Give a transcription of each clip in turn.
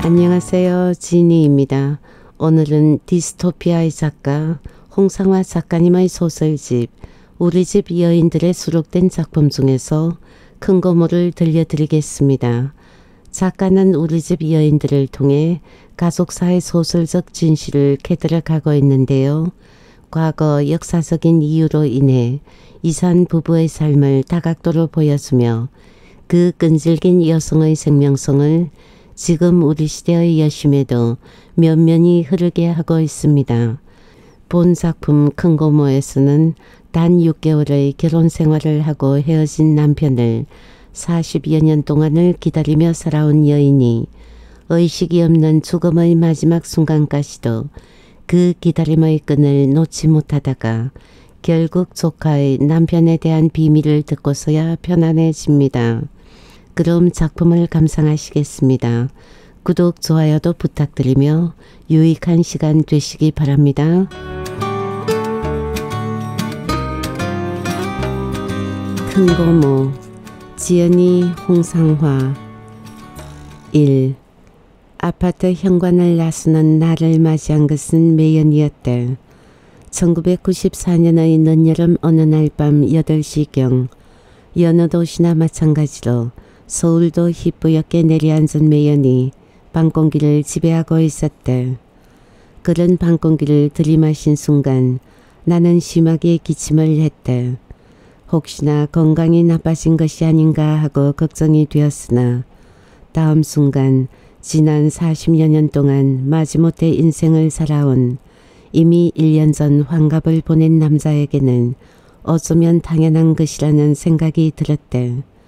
안녕하세요. 지니입니다. 오늘은 디스토피아의 작가 홍상화 작가님의 소설집 우리 집 여인들에 수록된 작품 중에서 큰 고모를 들려드리겠습니다. 작가는 우리 집 여인들을 통해 가족사의 소설적 진실을 캐들어가고 있는데요. 과거 역사적인 이유로 인해 이산 부부의 삶을 다각도로 보여주며 그 끈질긴 여성의 생명성을 지금 우리 시대의 여심에도 면면이 흐르게 하고 있습니다. 본 작품 큰고모에서는 단 6개월의 결혼 생활을 하고 헤어진 남편을 40여 년 동안을 기다리며 살아온 여인이 의식이 없는 죽음의 마지막 순간까지도 그 기다림의 끈을 놓지 못하다가 결국 조카의 남편에 대한 비밀을 듣고서야 편안해집니다. 그럼 작품을 감상하시겠습니다. 구독, 좋아요도 부탁드리며 유익한 시간 되시기 바랍니다. 큰고모, 지연이 홍상화. 1. 아파트 현관을 나서는 나를 맞이한 것은 매연이었다. 1994년의 늦여름 어느 날 밤 8시경 여느 도시나 마찬가지로 서울도 희뿌옇게 내려앉은 매연이 방공기를 지배하고 있었다. 그런 방공기를 들이마신 순간 나는 심하게 기침을 했다. 혹시나 건강이 나빠진 것이 아닌가 하고 걱정이 되었으나 다음 순간 지난 40여 년 동안 마지못해 인생을 살아온 이미 1년 전 환갑을 보낸 남자에게는 어쩌면 당연한 것이라는 생각이 들었다.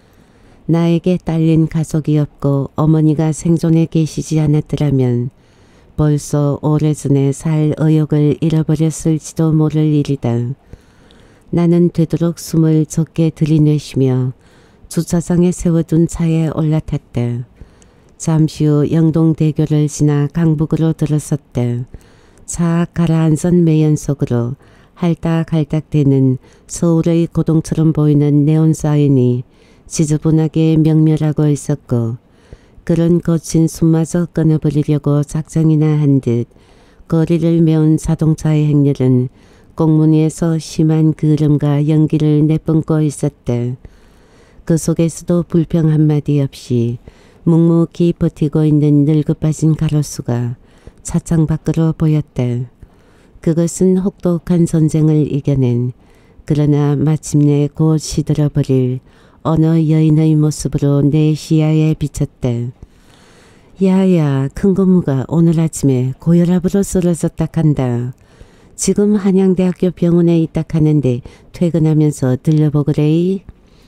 나에게 딸린 가족이 없고 어머니가 생존해 계시지 않았더라면 벌써 오래전에 살 의욕을 잃어버렸을지도 모를 일이다. 나는 되도록 숨을 적게 들이내쉬며 주차장에 세워둔 차에 올라탔다. 잠시 후 영동대교를 지나 강북으로 들어섰다. 차 가라앉은 매연 속으로 할딱할딱대는 서울의 고동처럼 보이는 네온 사인이 지저분하게 명멸하고 있었고 그런 거친 숨마저 끊어버리려고 작정이나 한 듯 거리를 메운 자동차의 행렬은 꽁무니에서 심한 그름과 연기를 내뿜고 있었다. 그 속에서도 불평 한마디 없이 묵묵히 버티고 있는 늙어빠진 가로수가 차창 밖으로 보였다. 그것은 혹독한 전쟁을 이겨낸 그러나 마침내 곧 시들어버릴 어느 여인의 모습으로 내 시야에 비쳤다. 야야, 큰고모가 오늘 아침에 고혈압으로 쓰러졌다 한다. 지금 한양대학교 병원에 있다 하는데 퇴근하면서 들려보그레이.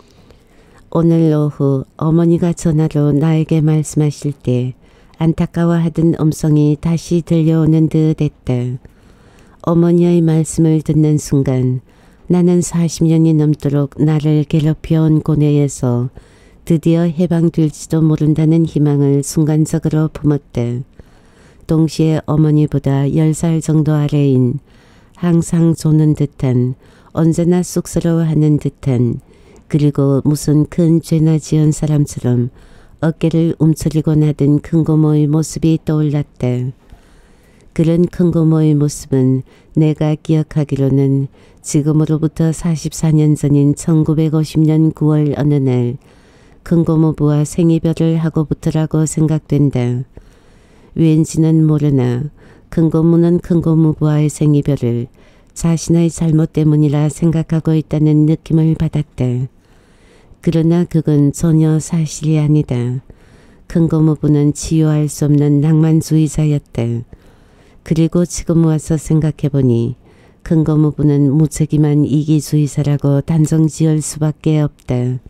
오늘 오후 어머니가 전화로 나에게 말씀하실 때 안타까워하던 음성이 다시 들려오는 듯 했다. 어머니의 말씀을 듣는 순간 나는 40년이 넘도록 나를 괴롭혀온 고뇌에서 드디어 해방될지도 모른다는 희망을 순간적으로 품었다. 동시에 어머니보다 10살 정도 아래인 항상 조는 듯한 언제나 쑥스러워하는 듯한 그리고 무슨 큰 죄나 지은 사람처럼 어깨를 움츠리고 나든 큰고모의 모습이 떠올랐다. 그런 큰고모의 모습은 내가 기억하기로는 지금으로부터 44년 전인 1950년 9월 어느 날 큰고모부와 생이별을 하고부터라고 생각된다. 왠지는 모르나 큰고모는 큰고모부와의 생이별을 자신의 잘못 때문이라 생각하고 있다는 느낌을 받았다. 그러나 그건 전혀 사실이 아니다. 큰고모부는 치유할 수 없는 낭만주의자였다. 그리고 지금 와서 생각해보니 큰고모부는 무책임한 이기주의자라고 단정지을 수밖에 없다.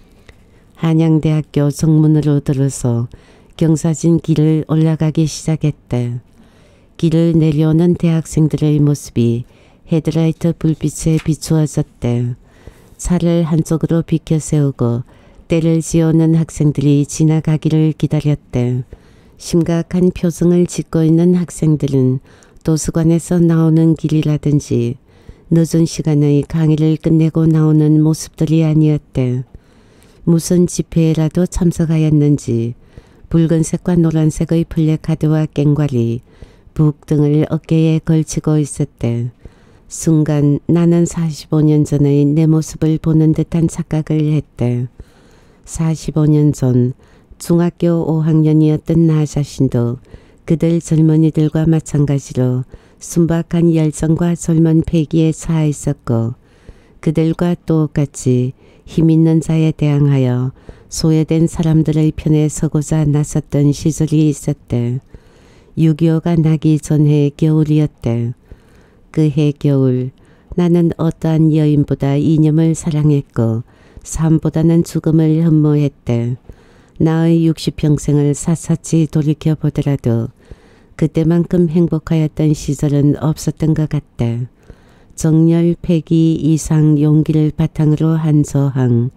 한양대학교 정문으로 들어서 경사진 길을 올라가기 시작했다. 길을 내려오는 대학생들의 모습이 헤드라이트 불빛에 비추어졌다. 차를 한쪽으로 비켜세우고 때를 지어오는 학생들이 지나가기를 기다렸다. 심각한 표정을 짓고 있는 학생들은 도서관에서 나오는 길이라든지 늦은 시간의 강의를 끝내고 나오는 모습들이 아니었다. 무슨 집회에라도 참석하였는지 붉은색과 노란색의 플래카드와 깽괄이 북 등을 어깨에 걸치고 있었대. 순간 나는 45년 전의 내 모습을 보는 듯한 착각을 했대. 45년 전 중학교 5학년이었던 나 자신도 그들 젊은이들과 마찬가지로 순박한 열정과 젊은 패기에 차 있었고 그들과 똑같이 힘있는 자에 대항하여 소외된 사람들의 편에 서고자 나섰던 시절이 있었대. 6.25가 나기 전해 겨울이었대. 그 해 겨울 나는 어떠한 여인보다 이념을 사랑했고 삶보다는 죽음을 흠모했대. 나의 60평생을 샅샅이 돌이켜보더라도 그때만큼 행복하였던 시절은 없었던 것 같대. 정열, 패기, 이상, 용기를 바탕으로 한 저항,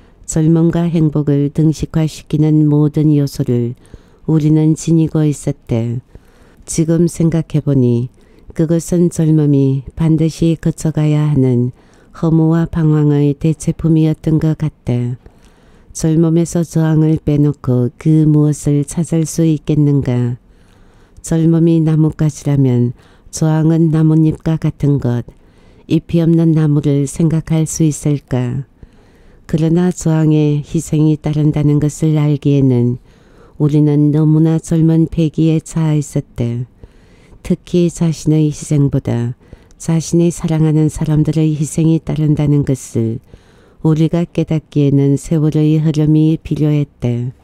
젊음과 행복을 등식화시키는 모든 요소를 우리는 지니고 있었대. 지금 생각해보니 그것은 젊음이 반드시 거쳐가야 하는 허무와 방황의 대체품이었던 것 같대. 젊음에서 저항을 빼놓고 그 무엇을 찾을 수 있겠는가. 젊음이 나뭇가지라면 저항은 나뭇잎과 같은 것, 잎이 없는 나무를 생각할 수 있을까. 그러나 저항에 희생이 따른다는 것을 알기에는 우리는 너무나 젊은 패기에 차 있었대. 특히 자신의 희생보다 자신이 사랑하는 사람들의 희생이 따른다는 것을 우리가 깨닫기에는 세월의 흐름이 필요했대.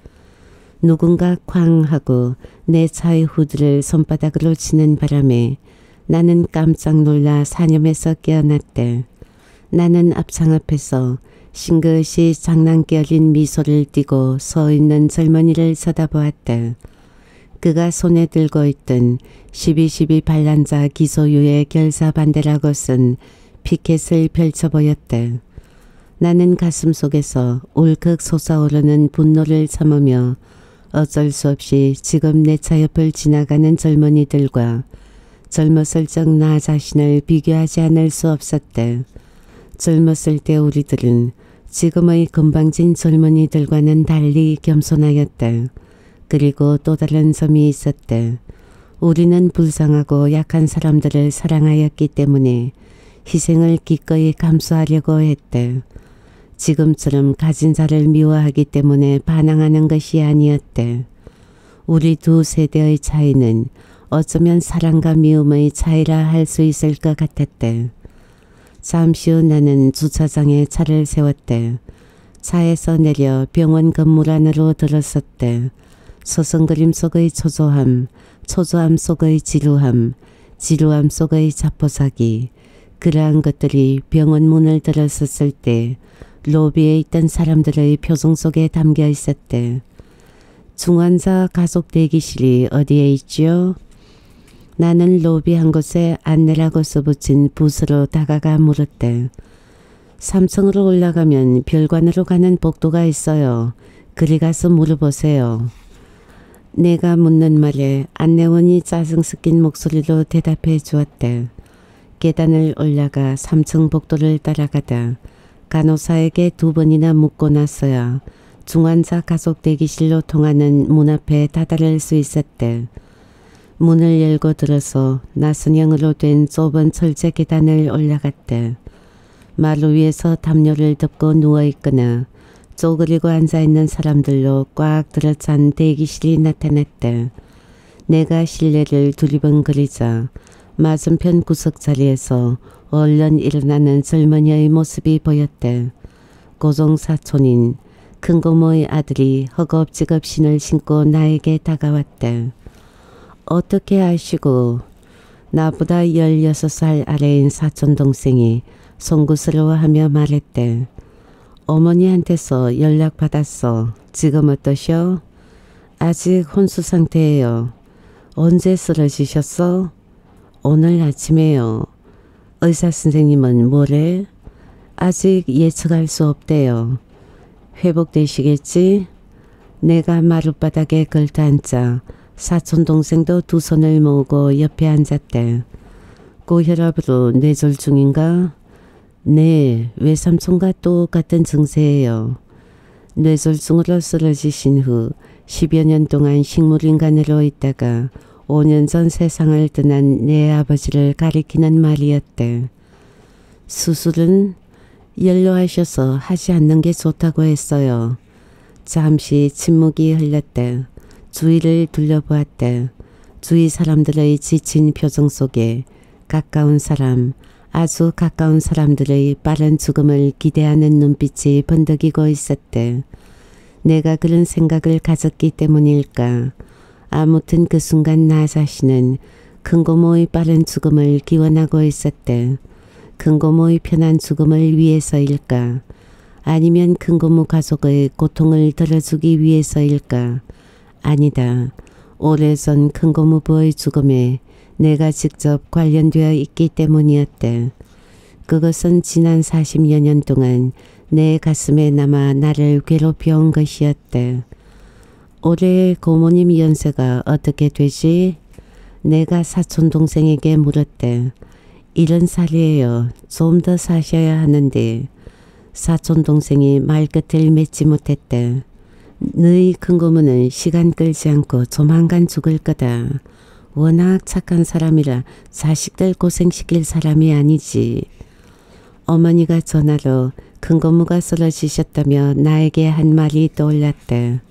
누군가 쾅 하고 내 차의 후드를 손바닥으로 치는 바람에 나는 깜짝 놀라 사념에서 깨어났대. 나는 앞창 앞에서 싱긋이 장난기 어린 미소를 띠고 서 있는 젊은이를 쳐다보았대. 그가 손에 들고 있던 12.12 반란자 기소유예 결사 반대라고 쓴 피켓을 펼쳐 보였대. 나는 가슴 속에서 울컥 솟아오르는 분노를 참으며 어쩔 수 없이 지금 내 차 옆을 지나가는 젊은이들과 젊었을 적 나 자신을 비교하지 않을 수 없었대. 젊었을 때 우리들은 지금의 건방진 젊은이들과는 달리 겸손하였대. 그리고 또 다른 점이 있었대. 우리는 불쌍하고 약한 사람들을 사랑하였기 때문에 희생을 기꺼이 감수하려고 했대. 지금처럼 가진 자를 미워하기 때문에 반항하는 것이 아니었대. 우리 두 세대의 차이는 어쩌면 사랑과 미움의 차이라 할 수 있을 것 같았대. 잠시 후 나는 주차장에 차를 세웠대. 차에서 내려 병원 건물 안으로 들어섰대. 서성그림 속의 초조함, 초조함 속의 지루함, 지루함 속의 자포자기, 그러한 것들이 병원 문을 들어섰을 때 로비에 있던 사람들의 표정 속에 담겨 있었대. 중환자 가족 대기실이 어디에 있지요? 나는 로비 한 곳에 안내라고 써붙인 붓으로 다가가 물었대. 3층으로 올라가면 별관으로 가는 복도가 있어요. 그리 가서 물어보세요. 내가 묻는 말에 안내원이 짜증 섞인 목소리로 대답해 주었대. 계단을 올라가 3층 복도를 따라가다 간호사에게 2번이나 묻고 나서야 중환자 가족 대기실로 통하는 문 앞에 다다를 수 있었대. 문을 열고 들어서 나선형으로 된 좁은 철제 계단을 올라갔대. 마루 위에서 담요를 덮고 누워있거나 쪼그리고 앉아있는 사람들로 꽉 들어찬 대기실이 나타났대. 내가 실내를 두리번거리자 맞은편 구석자리에서 얼른 일어나는 젊은이의 모습이 보였대. 고종사촌인 큰고모의 아들이 허겁지겁 신을 신고 나에게 다가왔대. 어떻게 아시고? 나보다 16살 아래인 사촌동생이 송구스러워하며 말했대. 어머니한테서 연락받았어. 지금 어떠셔? 아직 혼수 상태예요. 언제 쓰러지셨어? 오늘 아침에요. 의사 선생님은 뭐래? 아직 예측할 수 없대요. 회복되시겠지? 내가 마룻바닥에 걸터앉자 사촌동생도 두 손을 모으고 옆에 앉았대. 고혈압으로 뇌졸 중인가? 네, 외삼촌과 똑같은 증세예요. 뇌졸중으로 쓰러지신 후 10여 년 동안 식물인간으로 있다가 5년 전 세상을 떠난 내 아버지를 가리키는 말이었대. 수술은 연로하셔서 하지 않는 게 좋다고 했어요. 잠시 침묵이 흘렀대. 주위를 둘러보았대. 주위 사람들의 지친 표정 속에 가까운 사람, 아주 가까운 사람들의 빠른 죽음을 기대하는 눈빛이 번득이고 있었대. 내가 그런 생각을 가졌기 때문일까. 아무튼 그 순간 나 자신은 큰 고모의 빠른 죽음을 기원하고 있었대. 큰 고모의 편한 죽음을 위해서일까. 아니면 큰 고모 가족의 고통을 덜어주기 위해서일까. 아니다. 오래전 큰 고모 부의 죽음에 내가 직접 관련되어 있기 때문이었대. 그것은 지난 40여 년 동안 내 가슴에 남아 나를 괴롭혀온 것이었대. 올해 고모님 연세가 어떻게 되지? 내가 사촌동생에게 물었대. 70살이에요. 좀 더 사셔야 하는데. 사촌동생이 말끝을 맺지 못했대. 너희 큰고모는 시간 끌지 않고 조만간 죽을 거다. 워낙 착한 사람이라 자식들 고생시킬 사람이 아니지. 어머니가 전화로 큰고모가 쓰러지셨다며 나에게 한 말이 떠올랐대.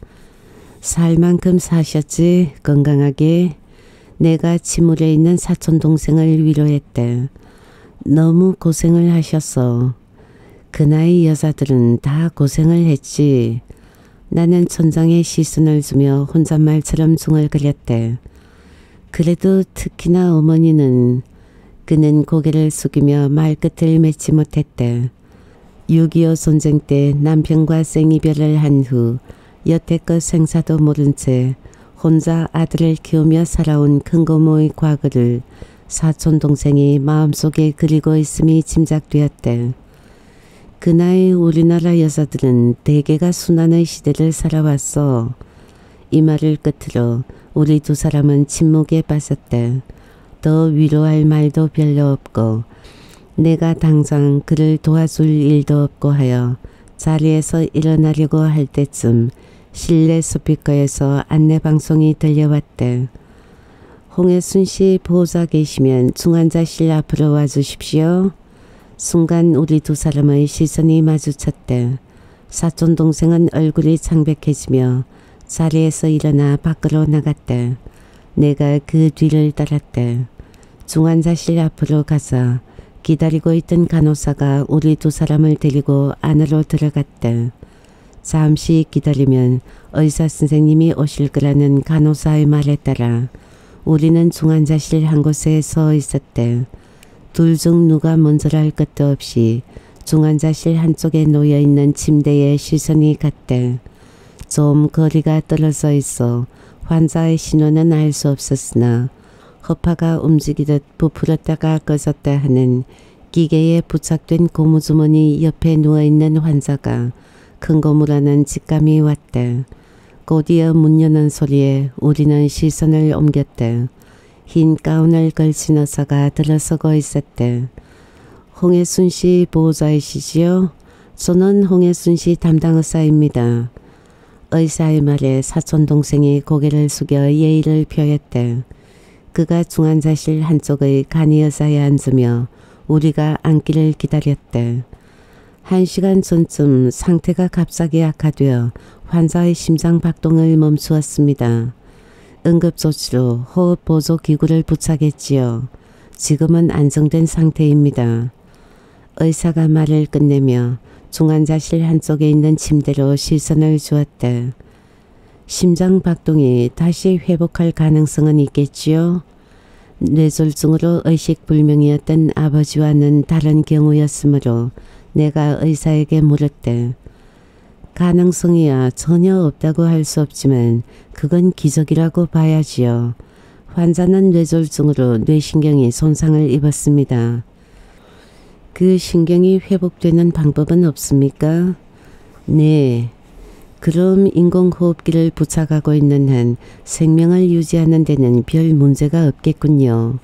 살 만큼 사셨지 건강하게. 내가 침울해 있는 사촌동생을 위로했대. 너무 고생을 하셨어. 그 나이 여자들은 다 고생을 했지. 나는 천장에 시선을 주며 혼잣말처럼 중얼거렸대. 그래도 특히나 어머니는. 그는 고개를 숙이며 말끝을 맺지 못했대. 6.25 전쟁 때 남편과 생이별을 한 후 여태껏 생사도 모른 채 혼자 아들을 키우며 살아온 큰고모의 과거를 사촌동생이 마음속에 그리고 있음이 짐작되었대. 그 나이 우리나라 여자들은 대개가 순환의 시대를 살아왔어. 이 말을 끝으로 우리 두 사람은 침묵에 빠졌대. 더 위로할 말도 별로 없고 내가 당장 그를 도와줄 일도 없고 하여 자리에서 일어나려고 할 때쯤 실내 스피커에서 안내방송이 들려왔대. 홍혜순 씨 보호자 계시면 중환자실 앞으로 와주십시오. 순간 우리 두 사람의 시선이 마주쳤대. 사촌동생은 얼굴이 창백해지며 자리에서 일어나 밖으로 나갔대. 내가 그 뒤를 따랐대. 중환자실 앞으로 가서 기다리고 있던 간호사가 우리 두 사람을 데리고 안으로 들어갔대. 잠시 기다리면 의사 선생님이 오실 거라는 간호사의 말에 따라 우리는 중환자실 한 곳에 서 있었대. 둘 중 누가 먼저랄 것도 없이 중환자실 한쪽에 놓여있는 침대에 시선이 갔대. 좀 거리가 떨어져 있어 환자의 신원은 알 수 없었으나 허파가 움직이듯 부풀었다가 꺼졌다 하는 기계에 부착된 고무주머니 옆에 누워있는 환자가 큰 고무라는 직감이 왔대. 곧이어 문 여는 소리에 우리는 시선을 옮겼대. 흰 가운을 걸친 의사가 들어서고 있었대. 홍혜순 씨 보호자이시지요? 저는 홍혜순 씨 담당 의사입니다. 의사의 말에 사촌동생이 고개를 숙여 예의를 표했대. 그가 중환자실 한쪽의 간이 의사에 앉으며 우리가 앉기를 기다렸대. 1시간 전쯤 상태가 갑자기 악화되어 환자의 심장 박동을 멈추었습니다. 응급조치로 호흡 보조 기구를 부착했지요. 지금은 안정된 상태입니다. 의사가 말을 끝내며 중환자실 한쪽에 있는 침대로 시선을 주었대. 심장 박동이 다시 회복할 가능성은 있겠지요? 뇌졸중으로 의식불명이었던 아버지와는 다른 경우였으므로 내가 의사에게 물었대. 가능성이야 전혀 없다고 할 수 없지만 그건 기적이라고 봐야지요. 환자는 뇌졸중으로 뇌신경이 손상을 입었습니다. 그 신경이 회복되는 방법은 없습니까? 네. 그럼 인공호흡기를 부착하고 있는 한 생명을 유지하는 데는 별 문제가 없겠군요.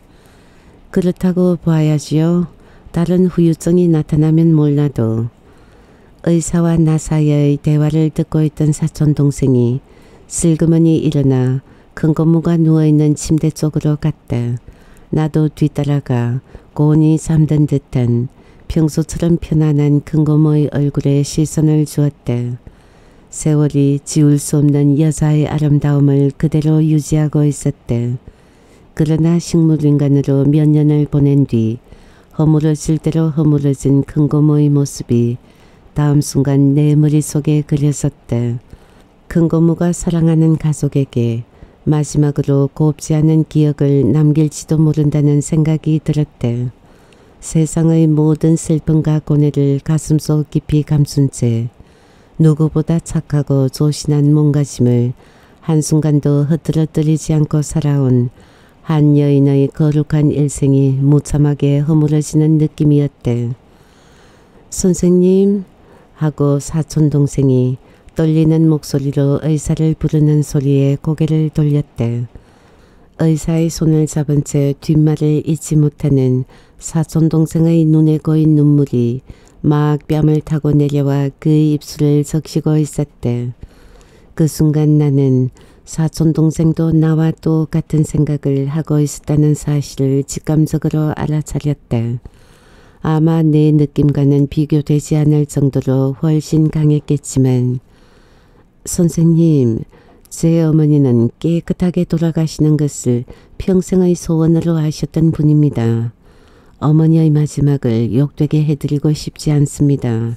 그렇다고 봐야지요. 다른 후유증이 나타나면 몰라도. 의사와 나 사이의 대화를 듣고 있던 사촌동생이 슬그머니 일어나 큰고무가 누워있는 침대 쪽으로 갔다. 나도 뒤따라가 고온이 잠든 듯한 평소처럼 편안한 큰고모의 얼굴에 시선을 주었다. 세월이 지울 수 없는 여자의 아름다움을 그대로 유지하고 있었다. 그러나 식물인간으로 몇 년을 보낸 뒤 허물어질 대로 허물어진 큰고모의 모습이 다음 순간 내 머릿속에 그려졌다. 큰고모가 사랑하는 가족에게 마지막으로 곱지 않은 기억을 남길지도 모른다는 생각이 들었다. 세상의 모든 슬픔과 고뇌를 가슴속 깊이 감춘 채 누구보다 착하고 조신한 몸가짐을 한순간도 흐트러뜨리지 않고 살아온 한 여인의 거룩한 일생이 무참하게 허물어지는 느낌이었대. 선생님 하고 사촌동생이 떨리는 목소리로 의사를 부르는 소리에 고개를 돌렸대. 의사의 손을 잡은 채 뒷말을 잊지 못하는 사촌동생의 눈에 고인 눈물이 막 뺨을 타고 내려와 그의 입술을 적시고 있었대. 그 순간 나는 사촌동생도 나와 똑같은 생각을 하고 있었다는 사실을 직감적으로 알아차렸대. 아마 내 느낌과는 비교되지 않을 정도로 훨씬 강했겠지만 선생님, 제 어머니는 깨끗하게 돌아가시는 것을 평생의 소원으로 하셨던 분입니다. 어머니의 마지막을 욕되게 해드리고 싶지 않습니다.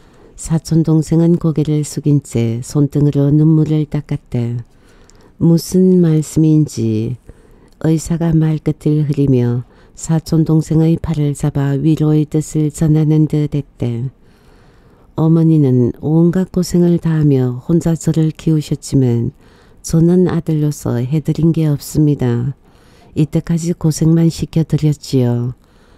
사촌동생은 고개를 숙인 채 손등으로 눈물을 닦았다. 무슨 말씀인지 의사가 말끝을 흐리며 사촌동생의 팔을 잡아 위로의 뜻을 전하는 듯 했대. 어머니는 온갖 고생을 다하며 혼자 저를 키우셨지만 저는 아들로서 해드린 게 없습니다. 이때까지 고생만 시켜드렸지요.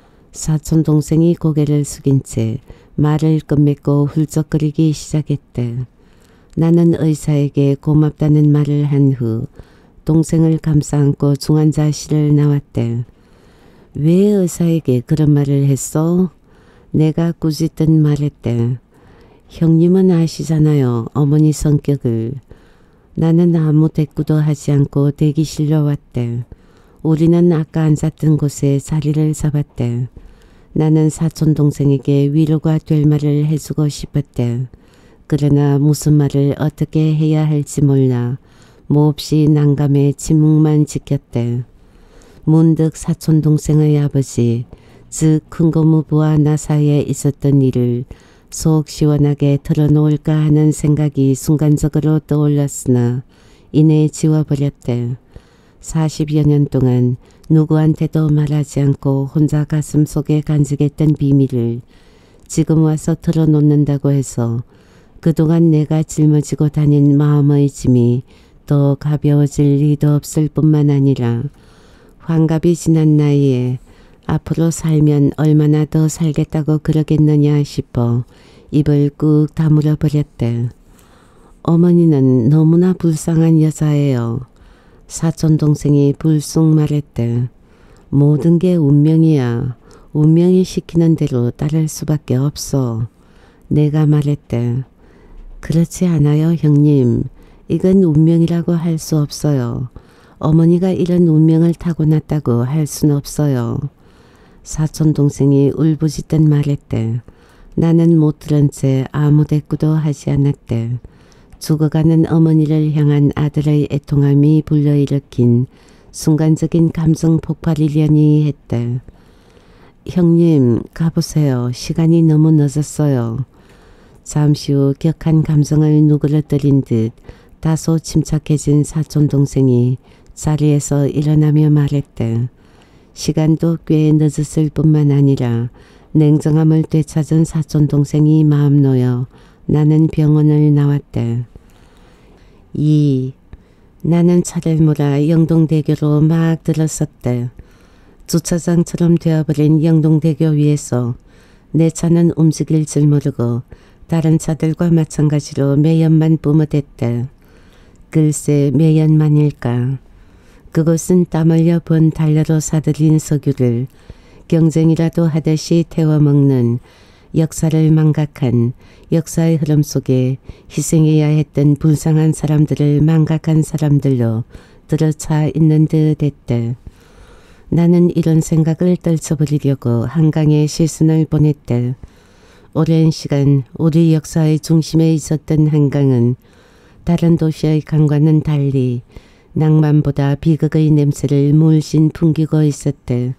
사촌동생이 고개를 숙인 채 말을 끝맺고 훌쩍거리기 시작했대. 나는 의사에게 고맙다는 말을 한 후 동생을 감싸 안고 중환자실을 나왔대. 왜 의사에게 그런 말을 했어? 내가 꾸짖듯 말했대. 형님은 아시잖아요. 어머니 성격을. 나는 아무 대꾸도 하지 않고 대기실로 왔대. 우리는 아까 앉았던 곳에 자리를 잡았대. 나는 사촌동생에게 위로가 될 말을 해주고 싶었대. 그러나 무슨 말을 어떻게 해야 할지 몰라 몹시 난감해 침묵만 지켰대. 문득 사촌동생의 아버지, 즉 큰고무부와 나 사이에 있었던 일을 속 시원하게 털어놓을까 하는 생각이 순간적으로 떠올랐으나 이내 지워버렸대. 40여 년 동안 누구한테도 말하지 않고 혼자 가슴속에 간직했던 비밀을 지금 와서 털어놓는다고 해서 그동안 내가 짊어지고 다닌 마음의 짐이 더 가벼워질 리도 없을 뿐만 아니라 환갑이 지난 나이에 앞으로 살면 얼마나 더 살겠다고 그러겠느냐 싶어 입을 꾹 다물어 버렸대. 어머니는 너무나 불쌍한 여자예요. 사촌동생이 불쑥 말했대. 모든 게 운명이야. 운명이 시키는 대로 따를 수밖에 없어. 내가 말했대. 그렇지 않아요, 형님. 이건 운명이라고 할 수 없어요. 어머니가 이런 운명을 타고났다고 할 순 없어요. 사촌동생이 울부짖듯 말했대. 나는 못 들은 채 아무 대꾸도 하지 않았대. 죽어가는 어머니를 향한 아들의 애통함이 불러일으킨 순간적인 감정 폭발이려니 했대. 형님, 가보세요. 시간이 너무 늦었어요. 잠시 후 격한 감정을 누그러뜨린 듯 다소 침착해진 사촌동생이 자리에서 일어나며 말했대. 시간도 꽤 늦었을 뿐만 아니라 냉정함을 되찾은 사촌동생이 마음 놓여 나는 병원을 나왔대. 나는 차를 몰아 영동대교로 막 들었었대. 주차장처럼 되어버린 영동대교 위에서 내 차는 움직일 줄 모르고 다른 차들과 마찬가지로 매연만 뿜어댔대. 글쎄 매연만일까. 그곳은 땀 흘려 번 달러로 사들인 석유를 경쟁이라도 하듯이 태워먹는 역사를 망각한 역사의 흐름 속에 희생해야 했던 불쌍한 사람들을 망각한 사람들로 들어차 있는 듯 했대. 나는 이런 생각을 떨쳐버리려고 한강에 시선을 보냈대. 오랜 시간 우리 역사의 중심에 있었던 한강은 다른 도시의 강과는 달리 낭만보다 비극의 냄새를 물씬 풍기고 있었대.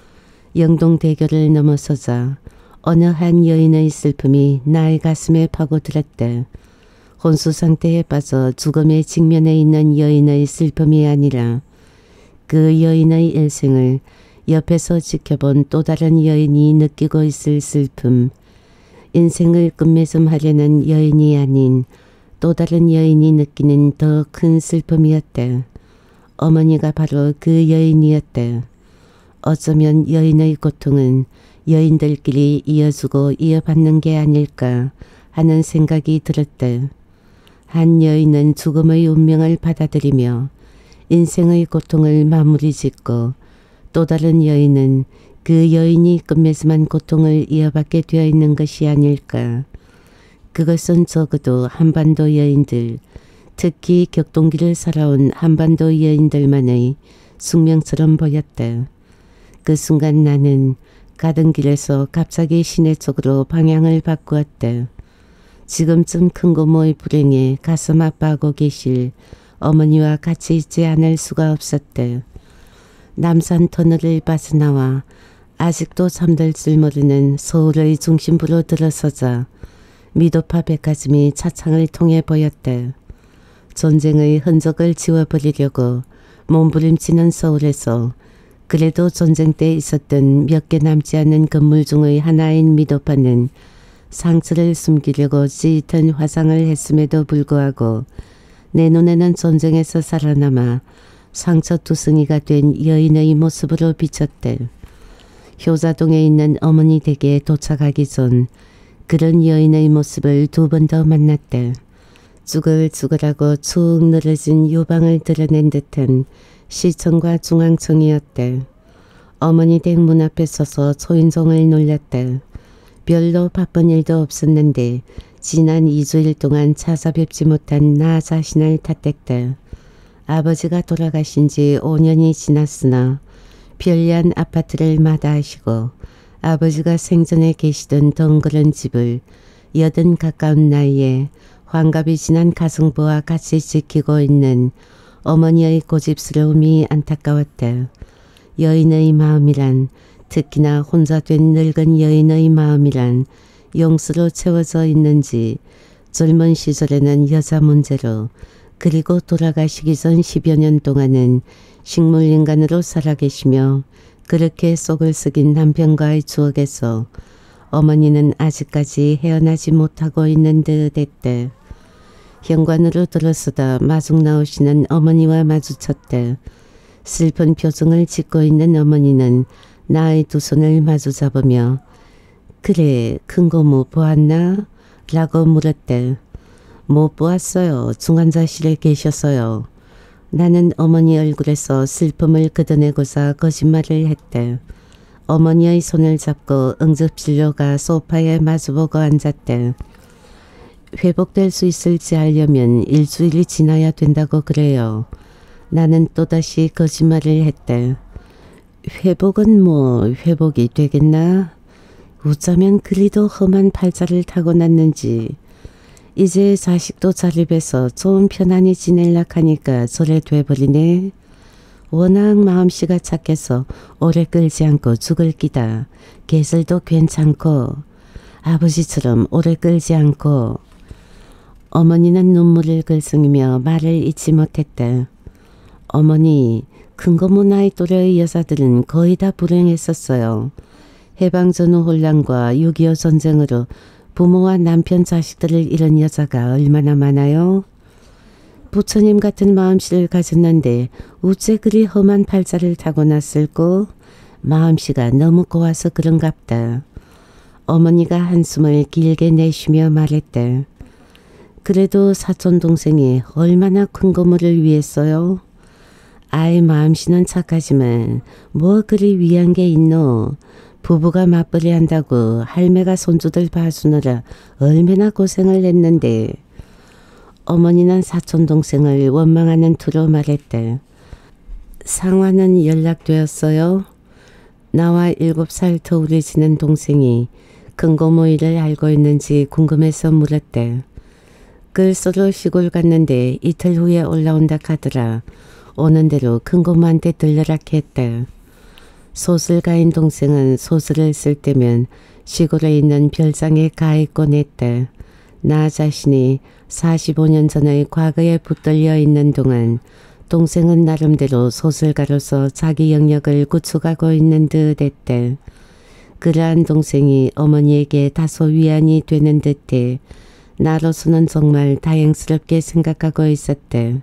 영동대교를 넘어서자 어느 한 여인의 슬픔이 나의 가슴에 파고들었대. 혼수 상태에 빠져 죽음에 직면해 있는 여인의 슬픔이 아니라 그 여인의 일생을 옆에서 지켜본 또 다른 여인이 느끼고 있을 슬픔, 인생을 끝맺음하려는 여인이 아닌 또 다른 여인이 느끼는 더 큰 슬픔이었대. 어머니가 바로 그 여인이었대. 어쩌면 여인의 고통은 여인들끼리 이어주고 이어받는 게 아닐까 하는 생각이 들었대. 한 여인은 죽음의 운명을 받아들이며 인생의 고통을 마무리 짓고 또 다른 여인은 그 여인이 끝맺음한 고통을 이어받게 되어 있는 것이 아닐까. 그것은 적어도 한반도 여인들, 특히 격동기를 살아온 한반도 여인들만의 숙명처럼 보였다. 그 순간 나는 가던 길에서 갑자기 시내 쪽으로 방향을 바꾸었다. 지금쯤 큰 고모의 불행에 가슴 아파하고 계실 어머니와 같이 있지 않을 수가 없었대. 남산 터널을 빠져나와 아직도 잠들 줄 모르는 서울의 중심부로 들어서자 미도파 백화점이 차창을 통해 보였대. 전쟁의 흔적을 지워버리려고 몸부림치는 서울에서 그래도 전쟁 때 있었던 몇 개 남지 않은 건물 중의 하나인 미도파는 상처를 숨기려고 짙은 화장을 했음에도 불구하고 내 눈에는 전쟁에서 살아남아 상처 투성이가 된 여인의 모습으로 비쳤대. 효자동에 있는 어머니 댁에 도착하기 전 그런 여인의 모습을 두 번 더 만났대. 쭈글쭈글하고 축 늘어진 요방을 드러낸 듯한 시청과 중앙청이었대. 어머니 댁 문 앞에 서서 초인종을 눌렀대. 별로 바쁜 일도 없었는데 지난 2주일 동안 찾아뵙지 못한 나 자신을 탓했대. 아버지가 돌아가신 지 5년이 지났으나 편리한 아파트를 마다하시고 아버지가 생전에 계시던 덩그런 집을 80 가까운 나이에 환갑이 지난 가정부와 같이 지키고 있는 어머니의 고집스러움이 안타까웠대. 여인의 마음이란, 특히나 혼자 된 늙은 여인의 마음이란 용수로 채워져 있는지 젊은 시절에는 여자 문제로, 그리고 돌아가시기 전 10여 년 동안은 식물인간으로 살아계시며 그렇게 속을 썩인 남편과의 추억에서 어머니는 아직까지 헤어나지 못하고 있는 듯 했대. 현관으로 들어서다 마중 나오시는 어머니와 마주쳤대. 슬픈 표정을 짓고 있는 어머니는 나의 두 손을 마주 잡으며 그래, 큰 고모 보았나? 라고 물었대. 못 보았어요. 중환자실에 계셔서요. 나는 어머니 얼굴에서 슬픔을 걷어내고자 거짓말을 했대. 어머니의 손을 잡고 응접실로 가 소파에 마주보고 앉았대. 회복될 수 있을지 알려면 일주일이 지나야 된다고 그래요. 나는 또다시 거짓말을 했대. 회복은 뭐 회복이 되겠나? 어쩌면 그리도 험한 팔자를 타고났는지 이제 자식도 자립해서 좀 편안히 지낼라 하니까 저래 돼버리네. 워낙 마음씨가 착해서 오래 끌지 않고 죽을 기다. 개설도 괜찮고 아버지처럼 오래 끌지 않고. 어머니는 눈물을 글썽이며 말을 잊지 못했다. 어머니, 큰 고모 나이 또래의 여자들은 거의 다 불행했었어요. 해방 전후 혼란과 6.25 전쟁으로 부모와 남편 자식들을 잃은 여자가 얼마나 많아요? 부처님 같은 마음씨를 가졌는데 어째 그리 험한 팔자를 타고났을꼬? 마음씨가 너무 고와서 그런갑다. 어머니가 한숨을 길게 내쉬며 말했대. 그래도 사촌 동생이 얼마나 큰 고모를 위했어요? 아이 마음씨는 착하지만 뭐 그리 위한 게 있노? 부부가 맞벌이 한다고 할매가 손주들 봐주느라 얼마나 고생을 했는데 어머니는 사촌동생을 원망하는 투로 말했대. 상화는 연락되었어요? 나와 7살 터울이 지는 동생이 큰고모 일을 알고 있는지 궁금해서 물었대. 글쓰러 시골 갔는데 이틀 후에 올라온다 하더라. 오는 대로 큰고모한테 들려라 했대. 소설가인 동생은 소설을 쓸 때면 시골에 있는 별장에 가 있곤 했대. 나 자신이 45년 전의 과거에 붙들려 있는 동안 동생은 나름대로 소설가로서 자기 영역을 구축하고 있는 듯 했대. 그러한 동생이 어머니에게 다소 위안이 되는 듯해 나로서는 정말 다행스럽게 생각하고 있었대.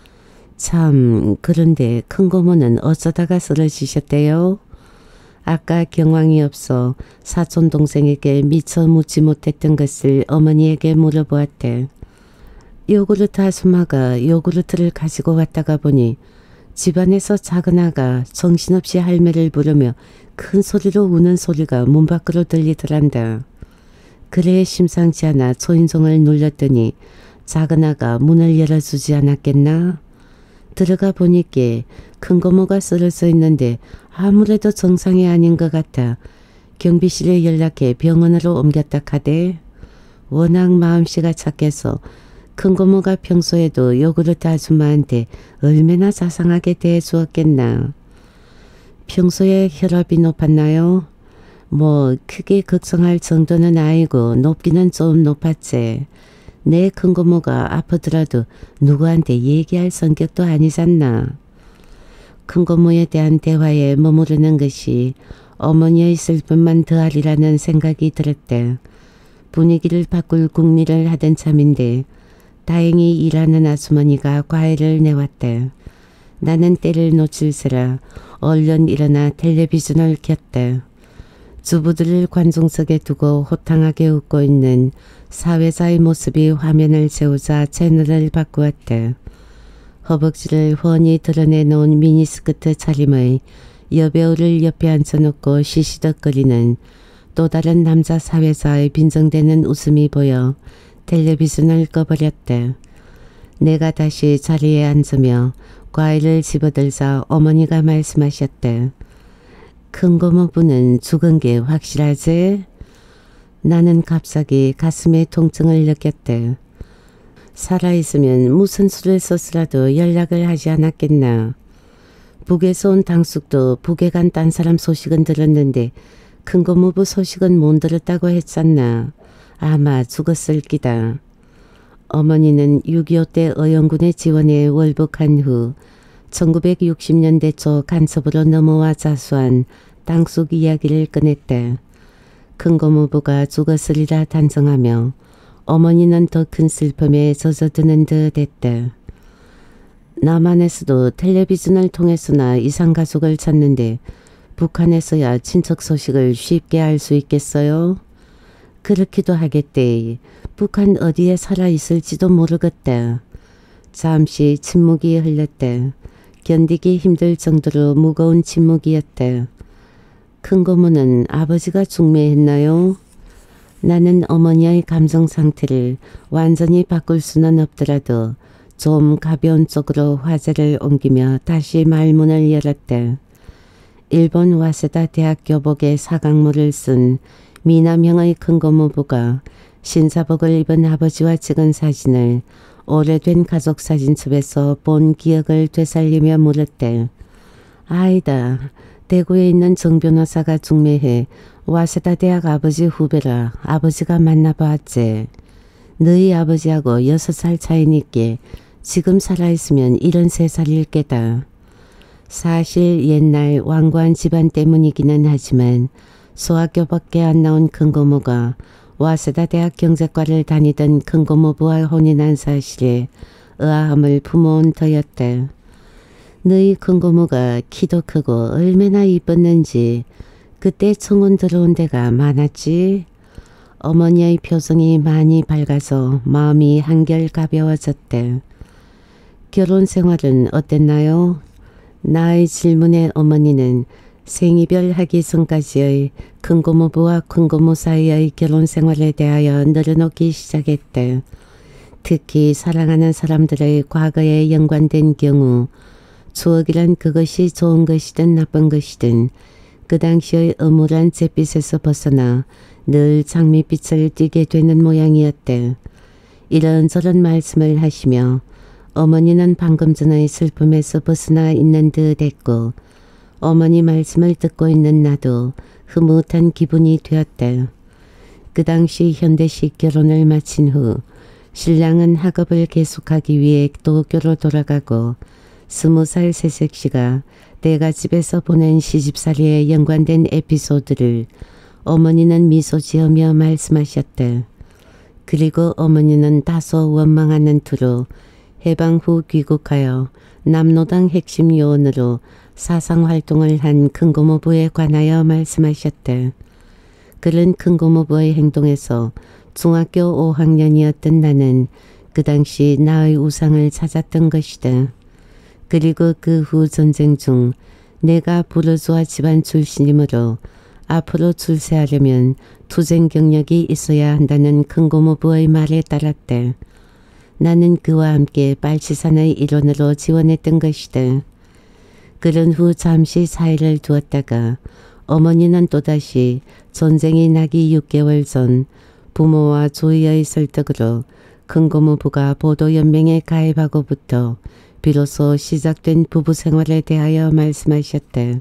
참, 그런데 큰고모는 어쩌다가 쓰러지셨대요? 아까 경황이 없어 사촌동생에게 미처 묻지 못했던 것을 어머니에게 물어보았대. 요구르트 아줌마가 요구르트를 가지고 왔다가 보니 집안에서 작은 아가 정신없이 할매를 부르며 큰 소리로 우는 소리가 문 밖으로 들리더란다. 그래 심상치 않아 초인종을 눌렀더니 작은 아가 문을 열어주지 않았겠나? 들어가 보니까 큰고모가 쓰러져 있는데 아무래도 정상이 아닌 것 같아 경비실에 연락해 병원으로 옮겼다 카대. 워낙 마음씨가 착해서 큰고모가 평소에도 요구르트 아줌마한테 얼마나 자상하게 대해주었겠나. 평소에 혈압이 높았나요? 뭐 크게 걱정할 정도는 아니고 높기는 좀 높았지. 내 큰고모가 아프더라도 누구한테 얘기할 성격도 아니잖나. 큰고모에 대한 대화에 머무르는 것이 어머니의 슬픔만 더하리라는 생각이 들었대. 분위기를 바꿀 궁리를 하던 참인데 다행히 일하는 아주머니가 과일을 내왔대. 나는 때를 놓칠세라 얼른 일어나 텔레비전을 켰대. 주부들을 관중석에 두고 호탕하게 웃고 있는 사회자의 모습이 화면을 채우자 채널을 바꾸었대. 허벅지를 훤히 드러내놓은 미니스커트 차림의 여배우를 옆에 앉혀놓고 시시덕거리는 또 다른 남자 사회자의 빈정대는 웃음이 보여 텔레비전을 꺼버렸대. 내가 다시 자리에 앉으며 과일을 집어들자 어머니가 말씀하셨대. 큰고모부는 죽은 게 확실하지? 나는 갑자기 가슴에 통증을 느꼈대. 살아있으면 무슨 수를 썼으라도 연락을 하지 않았겠나. 북에서 온 당숙도 북에 간 딴 사람 소식은 들었는데 큰고모부 소식은 못 들었다고 했잖나. 아마 죽었을 기다. 어머니는 6.25 때 어영군의 지원에 월북한 후 1960년대 초 간첩으로 넘어와 자수한 당숙 이야기를 꺼냈대. 큰고모부가 죽었으리라 단정하며 어머니는 더 큰 슬픔에 젖어드는 듯 했대. 남한에서도 텔레비전을 통해서나 이상가족을 찾는데 북한에서야 친척 소식을 쉽게 알 수 있겠어요? 그렇기도 하겠대. 북한 어디에 살아있을지도 모르겠대. 잠시 침묵이 흘렀대. 견디기 힘들 정도로 무거운 침묵이었대. 큰고모는 아버지가 중매했나요? 나는 어머니의 감정 상태를 완전히 바꿀 수는 없더라도 좀 가벼운 쪽으로 화제를 옮기며 다시 말문을 열었대. 일본 와세다 대학 교복에 사각모를 쓴 미남형의 큰고모부가 신사복을 입은 아버지와 찍은 사진을 오래된 가족사진첩에서 본 기억을 되살리며 물었대. 아이다. 대구에 있는 정 변호사가 중매해 와세다 대학 아버지 후배라 아버지가 만나봤지. 너희 아버지하고 6살 차이니께 지금 살아있으면 73살일 게다. 사실 옛날 완고한 집안 때문이기는 하지만 소학교밖에 안 나온 큰고모가 와세다 대학 경제과를 다니던 큰고모부와 혼인한 사실에 의아함을 품어온 터였대. 너희 큰고모가 키도 크고 얼마나 이뻤는지 그때 청혼 들어온 데가 많았지. 어머니의 표정이 많이 밝아서 마음이 한결 가벼워졌대. 결혼 생활은 어땠나요? 나의 질문에 어머니는 생이별하기 전까지의 큰고모부와 큰고모 사이의 결혼 생활에 대하여 늘어놓기 시작했대. 특히 사랑하는 사람들의 과거에 연관된 경우 추억이란 그것이 좋은 것이든 나쁜 것이든 그 당시의 음울한 잿빛에서 벗어나 늘 장밋빛을 띠게 되는 모양이었대. 이런저런 말씀을 하시며 어머니는 방금 전의 슬픔에서 벗어나 있는 듯 했고 어머니 말씀을 듣고 있는 나도 흐뭇한 기분이 되었대. 그 당시 현대식 결혼을 마친 후 신랑은 학업을 계속하기 위해 도쿄로 돌아가고 20살 새색시가 내가 집에서 보낸 시집살이에 연관된 에피소드를 어머니는 미소 지으며 말씀하셨대. 그리고 어머니는 다소 원망하는 투로 해방 후 귀국하여 남노당 핵심 요원으로 사상활동을 한 큰고모부에 관하여 말씀하셨대. 그런 큰고모부의 행동에서 중학교 5학년이었던 나는 그 당시 나의 우상을 찾았던 것이다. 그리고 그 후 전쟁 중 내가 부르주아 집안 출신이므로 앞으로 출세하려면 투쟁 경력이 있어야 한다는 큰고모부의 말에 따랐대. 나는 그와 함께 빨치산의 일원으로 지원했던 것이다. 그런 후 잠시 사이를 두었다가 어머니는 또다시 전쟁이 나기 6개월 전 부모와 조이의 설득으로 큰고모부가 보도연맹에 가입하고부터 비로소 시작된 부부생활에 대하여 말씀하셨대.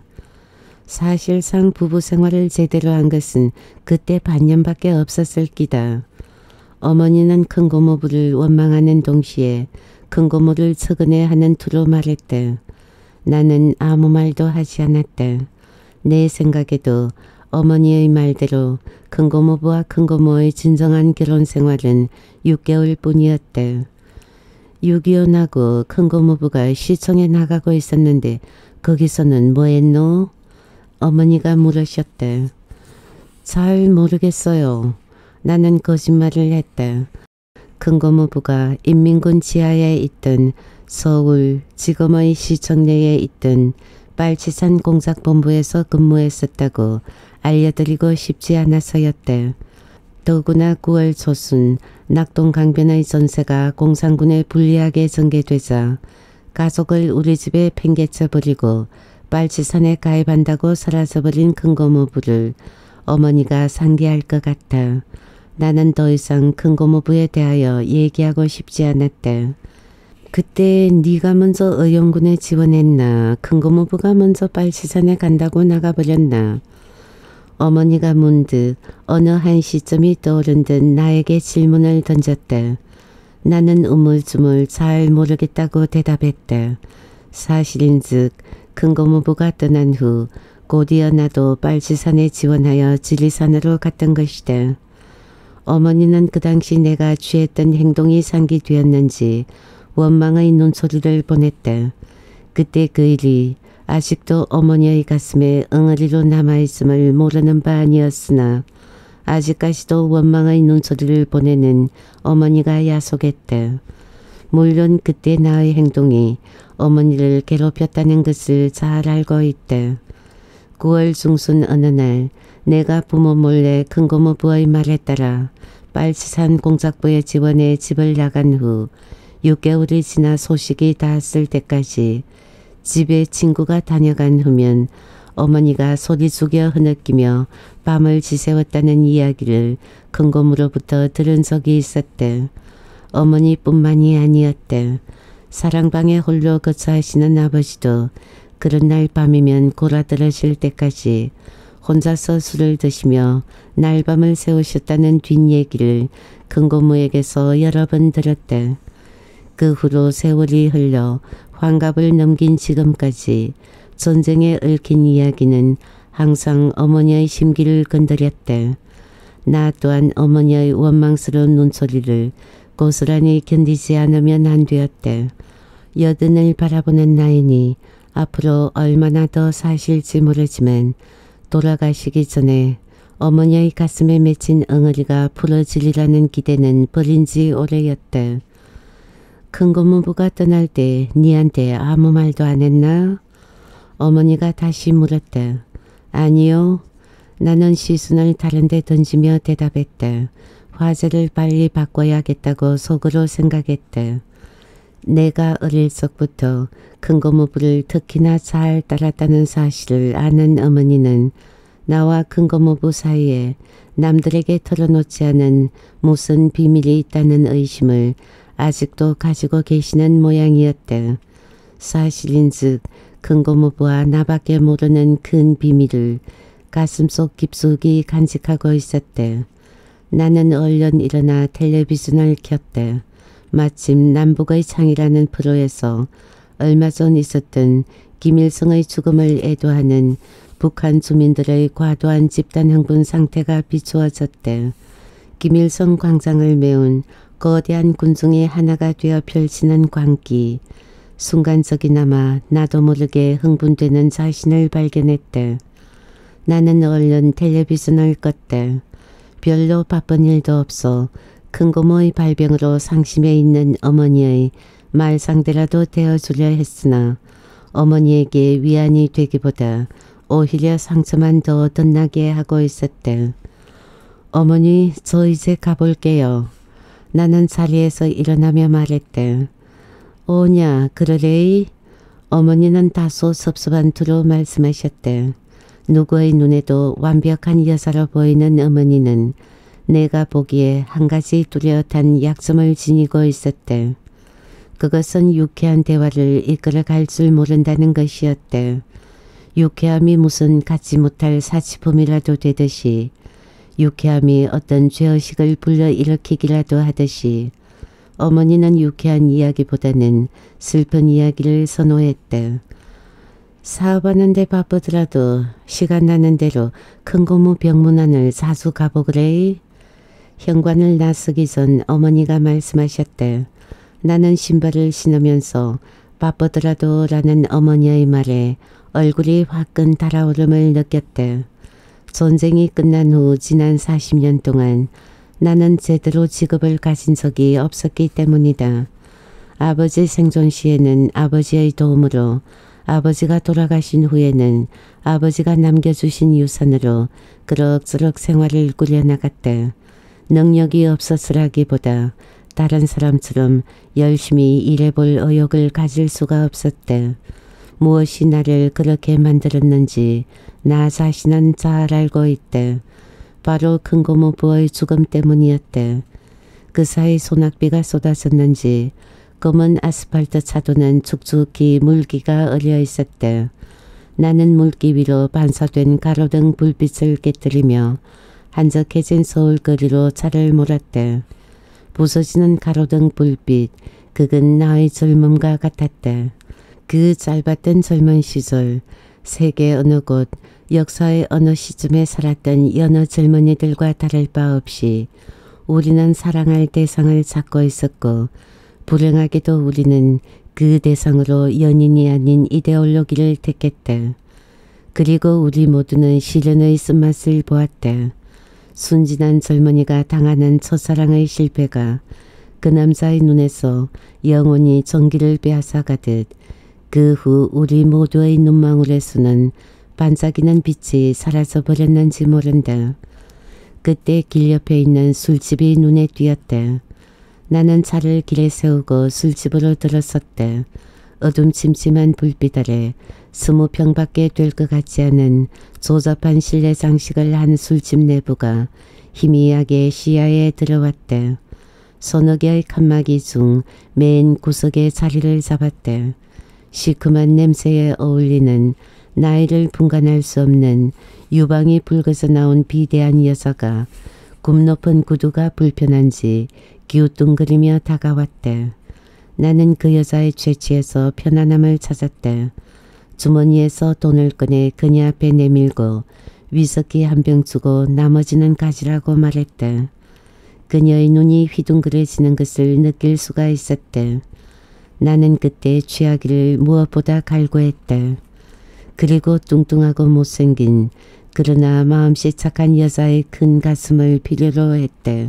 사실상 부부생활을 제대로 한 것은 그때 반년밖에 없었을 끼다. 어머니는 큰고모부를 원망하는 동시에 큰고모를 측은해하는 투로 말했대. 나는 아무 말도 하지 않았대. 내 생각에도 어머니의 말대로 큰고모부와 큰고모의 진정한 결혼 생활은 6개월 뿐이었대. 6.25 나고 큰고모부가 시청에 나가고 있었는데 거기서는 뭐 했노? 어머니가 물으셨대. 잘 모르겠어요. 나는 거짓말을 했다. 큰고모부가 인민군 지하에 있던 서울 지검의 시청 내에 있던 빨치산 공작본부에서 근무했었다고 알려드리고 싶지 않아서였대. 더구나 9월 초순 낙동강변의 전세가 공산군에 불리하게 전개되자 가족을 우리 집에 팽개쳐버리고 빨치산에 가입한다고 사라져버린 큰고모부를 어머니가 상기할 것 같아. 나는 더 이상 큰고모부에 대하여 얘기하고 싶지 않았대. 그때 네가 먼저 의용군에 지원했나? 큰고모부가 먼저 빨치산에 간다고 나가버렸나? 어머니가 문득 어느 한 시점이 떠오른 듯 나에게 질문을 던졌대. 나는 우물쭈물 잘 모르겠다고 대답했대. 사실인즉 큰고모부가 떠난 후 곧이어 나도 빨치산에 지원하여 지리산으로 갔던 것이다. 어머니는 그 당시 내가 취했던 행동이 상기되었는지 원망의 눈초리를 보냈다. 그때 그 일이 아직도 어머니의 가슴에 응어리로 남아있음을 모르는 바 아니었으나 아직까지도 원망의 눈초리를 보내는 어머니가 야속했다. 물론 그때 나의 행동이 어머니를 괴롭혔다는 것을 잘 알고 있다. 9월 중순 어느 날 내가 부모 몰래 큰고모부의 말에 따라 빨치산 공작부에 지원해 집을 나간 후 6개월이 지나 소식이 닿았을 때까지 집에 친구가 다녀간 후면 어머니가 소리 죽여 흐느끼며 밤을 지새웠다는 이야기를 큰고모로부터 들은 적이 있었대. 어머니뿐만이 아니었대. 사랑방에 홀로 거처하시는 아버지도 그런 날 밤이면 골아들으실 때까지 혼자서 술을 드시며 날밤을 새우셨다는 뒷얘기를 큰고모에게서 여러 번 들었대. 그 후로 세월이 흘러 환갑을 넘긴 지금까지 전쟁에 얽힌 이야기는 항상 어머니의 심기를 건드렸대. 나 또한 어머니의 원망스러운 눈초리를 고스란히 견디지 않으면 안 되었대. 여든을 바라보는 나이니 앞으로 얼마나 더 사실지 모르지만 돌아가시기 전에 어머니의 가슴에 맺힌 엉어리가 풀어지리라는 기대는 버린 지 오래였대. 큰고모부가 떠날 때 니한테 아무 말도 안 했나? 어머니가 다시 물었대. 아니요. 나는 시선을 다른 데 던지며 대답했다. 화제를 빨리 바꿔야겠다고 속으로 생각했다. 내가 어릴 적부터 큰 고모부를 특히나 잘 따랐다는 사실을 아는 어머니는 나와 큰 고모부 사이에 남들에게 털어놓지 않은 무슨 비밀이 있다는 의심을 아직도 가지고 계시는 모양이었다. 사실인즉 큰 고모부와 나밖에 모르는 큰 비밀을 가슴속 깊숙이 간직하고 있었다. 나는 얼른 일어나 텔레비전을 켰다. 마침 남북의 창이라는 프로에서 얼마 전 있었던 김일성의 죽음을 애도하는 북한 주민들의 과도한 집단 흥분 상태가 비추어졌대. 김일성 광장을 메운 거대한 군중이 하나가 되어 펼치는 광기. 순간적이나마 나도 모르게 흥분되는 자신을 발견했대. 나는 얼른 텔레비전을 껐대. 별로 바쁜 일도 없어 큰 고모의 발병으로 상심해 있는 어머니의 말상대라도 되어주려 했으나 어머니에게 위안이 되기보다 오히려 상처만 더 덧나게 하고 있었대. 어머니, 저 이제 가볼게요. 나는 자리에서 일어나며 말했대. 오냐, 그러레이? 어머니는 다소 섭섭한 투로 말씀하셨대. 누구의 눈에도 완벽한 여사로 보이는 어머니는 내가 보기에 한 가지 뚜렷한 약점을 지니고 있었대. 그것은 유쾌한 대화를 이끌어갈 줄 모른다는 것이었대. 유쾌함이 무슨 갖지 못할 사치품이라도 되듯이, 유쾌함이 어떤 죄의식을 불러일으키기라도 하듯이 어머니는 유쾌한 이야기보다는 슬픈 이야기를 선호했대. 사업하는데 바쁘더라도 시간 나는 대로 큰 고모 병문안을 자주 가보그래. 현관을 나서기 전 어머니가 말씀하셨대. 나는 신발을 신으면서 바쁘더라도 라는 어머니의 말에 얼굴이 화끈 달아오름을 느꼈대. 전쟁이 끝난 후 지난 40년 동안 나는 제대로 직업을 가진 적이 없었기 때문이다. 아버지 생존 시에는 아버지의 도움으로, 아버지가 돌아가신 후에는 아버지가 남겨주신 유산으로 그럭저럭 생활을 꾸려나갔다. 능력이 없었으라기보다 다른 사람처럼 열심히 일해볼 의욕을 가질 수가 없었다. 무엇이 나를 그렇게 만들었는지 나 자신은 잘 알고 있다. 바로 큰 고모부의 죽음 때문이었다. 그 사이 소낙비가 쏟아졌는지 검은 아스팔트 차도는 축축히 물기가 얼려 있었다. 나는 물기 위로 반사된 가로등 불빛을 깨뜨리며 한적해진 서울거리로 차를 몰았다. 부서지는 가로등 불빛, 그건 나의 젊음과 같았다. 그 짧았던 젊은 시절, 세계 어느 곳, 역사의 어느 시점에 살았던 여느 젊은이들과 다를 바 없이 우리는 사랑할 대상을 찾고 있었고, 불행하게도 우리는 그 대상으로 연인이 아닌 이데올로기를 택했다. 그리고 우리 모두는 시련의 쓴맛을 보았다. 순진한 젊은이가 당하는 첫사랑의 실패가 그 남자의 눈에서 영원히 전기를 빼앗아가듯 그 후 우리 모두의 눈망울에서는 반짝이는 빛이 사라져버렸는지 모른다. 그때 길 옆에 있는 술집이 눈에 띄었다. 나는 차를 길에 세우고 술집으로 들어섰다. 어둠침침한 불빛 아래 20평밖에 될 것 같지 않은 조잡한 실내 장식을 한 술집 내부가 희미하게 시야에 들어왔다. 서너 개의 칸막이 중 맨 구석에 자리를 잡았다. 시큼한 냄새에 어울리는 나이를 분간할 수 없는 유방이 붉어져 나온 비대한 여자가 굽 높은 구두가 불편한지 기우뚱거리며 다가왔다. 나는 그 여자의 죄치에서 편안함을 찾았다. 주머니에서 돈을 꺼내 그녀 앞에 내밀고 위스키 한 병 주고 나머지는 가지라고 말했다. 그녀의 눈이 휘둥그레지는 것을 느낄 수가 있었다. 나는 그때 취하기를 무엇보다 갈구했다. 그리고 뚱뚱하고 못생긴 그러나 마음씨 착한 여자의 큰 가슴을 필요로 했다.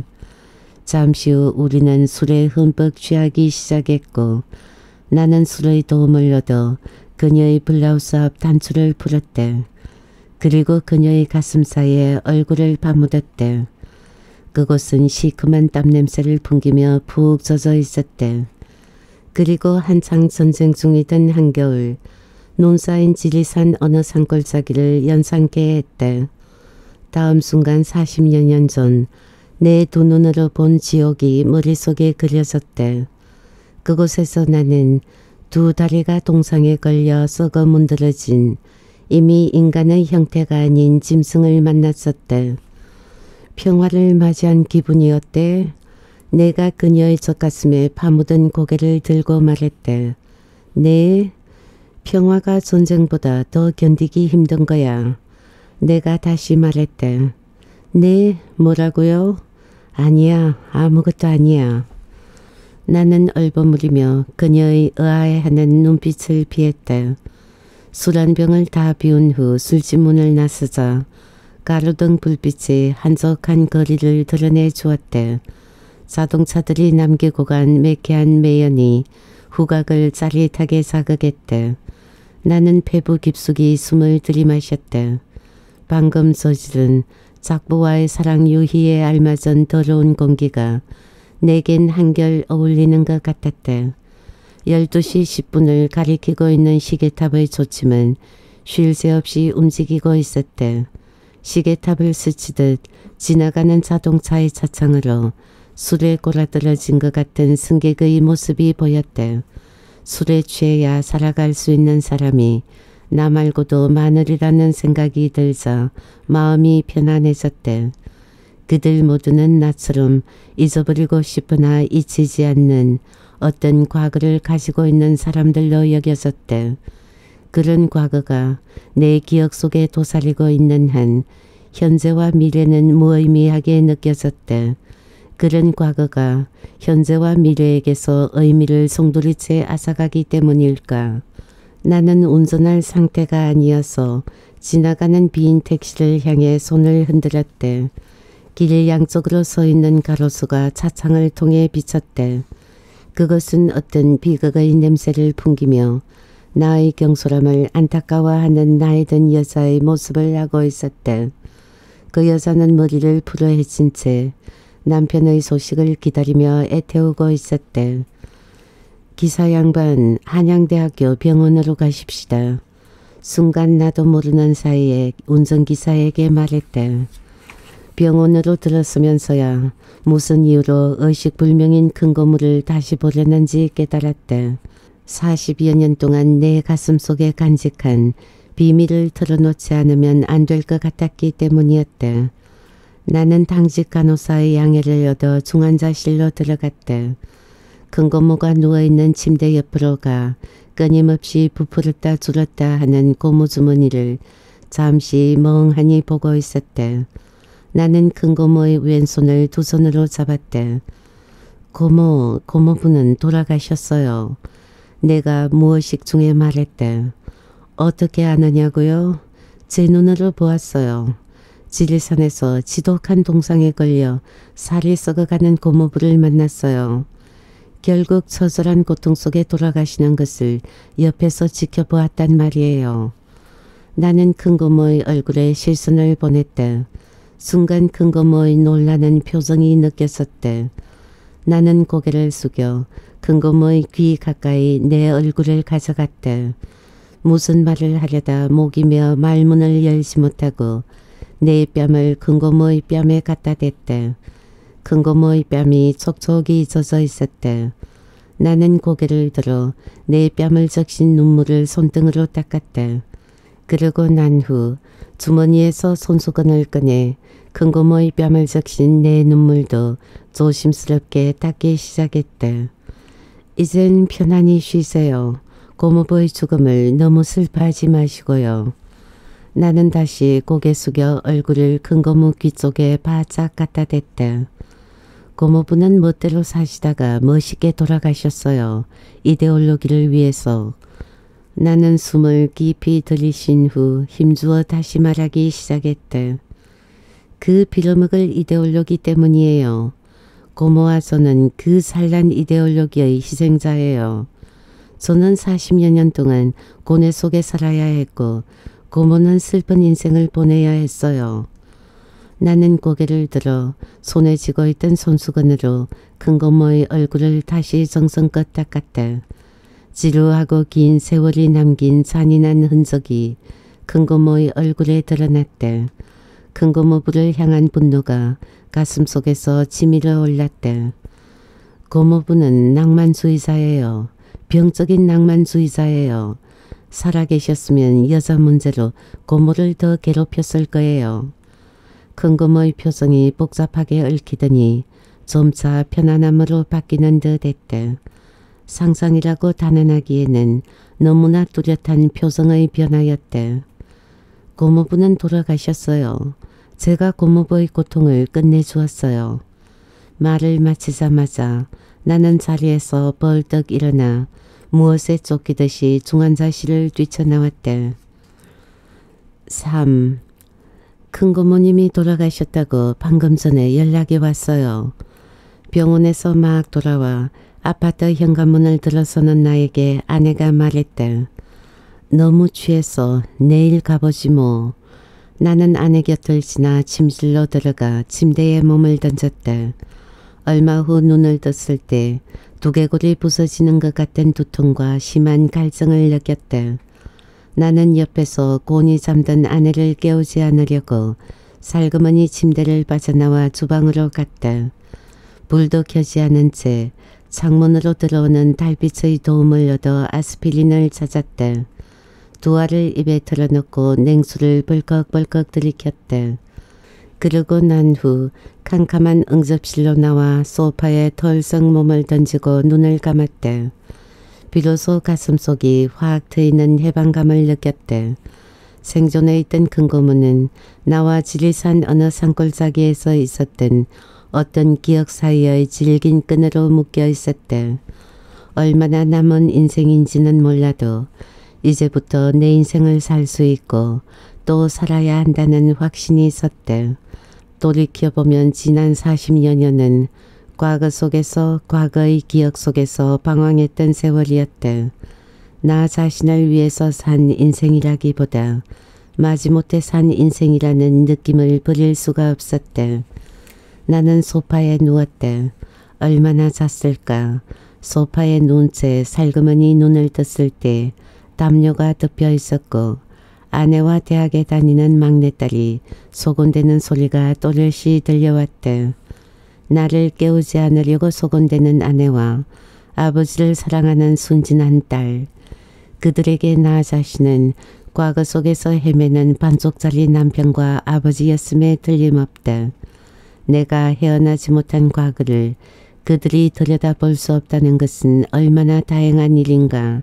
잠시 후 우리는 술에 흠뻑 취하기 시작했고 나는 술의 도움을 얻어 그녀의 블라우스 앞 단추를 풀었다. 그리고 그녀의 가슴 사이에 얼굴을 파묻었대. 그곳은 시큼한 땀냄새를 풍기며 푹 젖어 있었대. 그리고 한창 전쟁 중이던 한겨울, 눈 쌓인 지리산 어느 산골짜기를 연상케 했대. 다음 순간 40여 년 전 내 두 눈으로 본 지옥이 머릿속에 그려졌대. 그곳에서 나는 두 다리가 동상에 걸려 썩어 문드러진 이미 인간의 형태가 아닌 짐승을 만났었대. 평화를 맞이한 기분이었대. 내가 그녀의 젖가슴에 파묻은 고개를 들고 말했대. 네, 평화가 전쟁보다 더 견디기 힘든 거야. 내가 다시 말했대. 네, 뭐라고요? 아니야, 아무것도 아니야. 나는 얼버무리며 그녀의 의아해하는 눈빛을 피했대. 술 한 병을 다 비운 후 술집 문을 나서자 가로등 불빛이 한적한 거리를 드러내 주었대. 자동차들이 남기고 간 매캐한 매연이 후각을 짜릿하게 자극했대. 나는 폐부 깊숙이 숨을 들이마셨대. 방금 저지른 작부와의 사랑 유희에 알맞은 더러운 공기가 내겐 한결 어울리는 것 같았대. 12시 10분을 가리키고 있는 시계탑의 조침은 쉴 새 없이 움직이고 있었대. 시계탑을 스치듯 지나가는 자동차의 차창으로 술에 꼬라들어진 것 같은 승객의 모습이 보였대. 술에 취해야 살아갈 수 있는 사람이 나 말고도 많으리라는 생각이 들자 마음이 편안해졌대. 그들 모두는 나처럼 잊어버리고 싶으나 잊히지 않는 어떤 과거를 가지고 있는 사람들로 여겨졌대. 그런 과거가 내 기억 속에 도사리고 있는 한 현재와 미래는 무의미하게 느껴졌대. 그런 과거가 현재와 미래에게서 의미를 송두리째 앗아가기 때문일까. 나는 운전할 상태가 아니어서 지나가는 빈 택시를 향해 손을 흔들었대. 길 양쪽으로 서 있는 가로수가 차창을 통해 비쳤대. 그것은 어떤 비극의 냄새를 풍기며 나의 경솔함을 안타까워하는 나이 든 여자의 모습을 하고 있었대. 그 여자는 머리를 풀어헤친 채 남편의 소식을 기다리며 애태우고 있었대. 기사 양반, 한양대학교 병원으로 가십시다. 순간 나도 모르는 사이에 운전기사에게 말했대. 병원으로 들어서면서야 무슨 이유로 의식불명인 큰 고물을 다시 보려는지 깨달았대. 40여 년 동안 내 가슴속에 간직한 비밀을 털어놓지 않으면 안 될 것 같았기 때문이었대. 나는 당직 간호사의 양해를 얻어 중환자실로 들어갔대. 큰 고모가 누워있는 침대 옆으로 가 끊임없이 부풀었다 줄었다 하는 고무 주머니를 잠시 멍하니 보고 있었대. 나는 큰 고모의 왼손을 두 손으로 잡았대. 고모부는 돌아가셨어요. 내가 무의식 중에 말했대. 어떻게 아느냐고요? 제 눈으로 보았어요. 지리산에서 지독한 동상에 걸려 살이 썩어가는 고모부를 만났어요. 결국 처절한 고통 속에 돌아가시는 것을 옆에서 지켜보았단 말이에요. 나는 큰 고모의 얼굴에 실눈을 보냈대. 순간 큰 고모의 놀라는 표정이 느껴졌대. 나는 고개를 숙여 큰 고모의 귀 가까이 내 얼굴을 가져갔대. 무슨 말을 하려다 목이 메어 말문을 열지 못하고 내 뺨을 큰 고모의 뺨에 갖다 댔대. 큰 고모의 뺨이 촉촉이 젖어 있었대. 나는 고개를 들어 내 뺨을 적신 눈물을 손등으로 닦았대. 그러고 난 후 주머니에서 손수건을 꺼내 큰 고모의 뺨을 적신 내 눈물도 조심스럽게 닦기 시작했대. 이젠 편안히 쉬세요. 고모부의 죽음을 너무 슬퍼하지 마시고요. 나는 다시 고개 숙여 얼굴을 큰 고모 귀 쪽에 바짝 갖다 댔대. 고모부는 멋대로 사시다가 멋있게 돌아가셨어요. 이데올로기를 위해서. 나는 숨을 깊이 들이쉰 후 힘주어 다시 말하기 시작했대. 그 빌어먹을 이데올로기 때문이에요. 고모와 저는 그 산란 이데올로기의 희생자예요. 저는 40여 년 동안 고뇌 속에 살아야 했고 고모는 슬픈 인생을 보내야 했어요. 나는 고개를 들어 손에 쥐고 있던 손수건으로 큰 고모의 얼굴을 다시 정성껏 닦았다. 지루하고 긴 세월이 남긴 잔인한 흔적이 큰 고모의 얼굴에 드러났다. 큰 고모부를 향한 분노가 가슴속에서 치밀어 올랐다. 고모부는 낭만주의자예요. 병적인 낭만주의자예요. 살아계셨으면 여자 문제로 고모를 더 괴롭혔을 거예요. 큰 고모의 표정이 복잡하게 얽히더니 점차 편안함으로 바뀌는 듯 했다. 상상이라고 단언하기에는 너무나 뚜렷한 표정의 변화였다. 고모부는 돌아가셨어요. 제가 고모부의 고통을 끝내주었어요. 말을 마치자마자 나는 자리에서 벌떡 일어나 무엇에 쫓기듯이 중환자실을 뛰쳐나왔다. 3. 큰고모님이 돌아가셨다고 방금 전에 연락이 왔어요. 병원에서 막 돌아와 아파트 현관문을 들어서는 나에게 아내가 말했다. 너무 취해서 내일 가보지 뭐. 나는 아내 곁을 지나 침실로 들어가 침대에 몸을 던졌다. 얼마 후 눈을 떴을 때 두개골이 부서지는 것 같은 두통과 심한 갈증을 느꼈다. 나는 옆에서 곤히 잠든 아내를 깨우지 않으려고 살그머니 침대를 빠져나와 주방으로 갔다. 불도 켜지 않은 채 창문으로 들어오는 달빛의 도움을 얻어 아스피린을 찾았다. 두 알을 입에 털어넣고 냉수를 벌컥벌컥 들이켰다. 그러고 난 후 캄캄한 응접실로 나와 소파에 털썩 몸을 던지고 눈을 감았다. 비로소 가슴속이 확 트이는 해방감을 느꼈다. 생존해 있던 큰고모는 나와 지리산 어느 산골짜기에서 있었던 어떤 기억 사이의 질긴 끈으로 묶여 있었다. 얼마나 남은 인생인지는 몰라도 이제부터 내 인생을 살 수 있고 또 살아야 한다는 확신이 있었다. 돌이켜보면 지난 40여 년은 과거 속에서 과거의 기억 속에서 방황했던 세월이었다. 나 자신을 위해서 산 인생이라기보다 마지못해 산 인생이라는 느낌을 버릴 수가 없었다. 나는 소파에 누웠다. 얼마나 잤을까. 소파에 누운 채 살그머니 눈을 떴을 때 담요가 덮여 있었고 아내와 대학에 다니는 막내딸이 소곤대는 소리가 또렷이 들려왔다. 나를 깨우지 않으려고 소곤대는 아내와 아버지를 사랑하는 순진한 딸. 그들에게 나 자신은 과거 속에서 헤매는 반쪽짜리 남편과 아버지였음에 틀림없다. 내가 헤어나지 못한 과거를 그들이 들여다볼 수 없다는 것은 얼마나 다행한 일인가.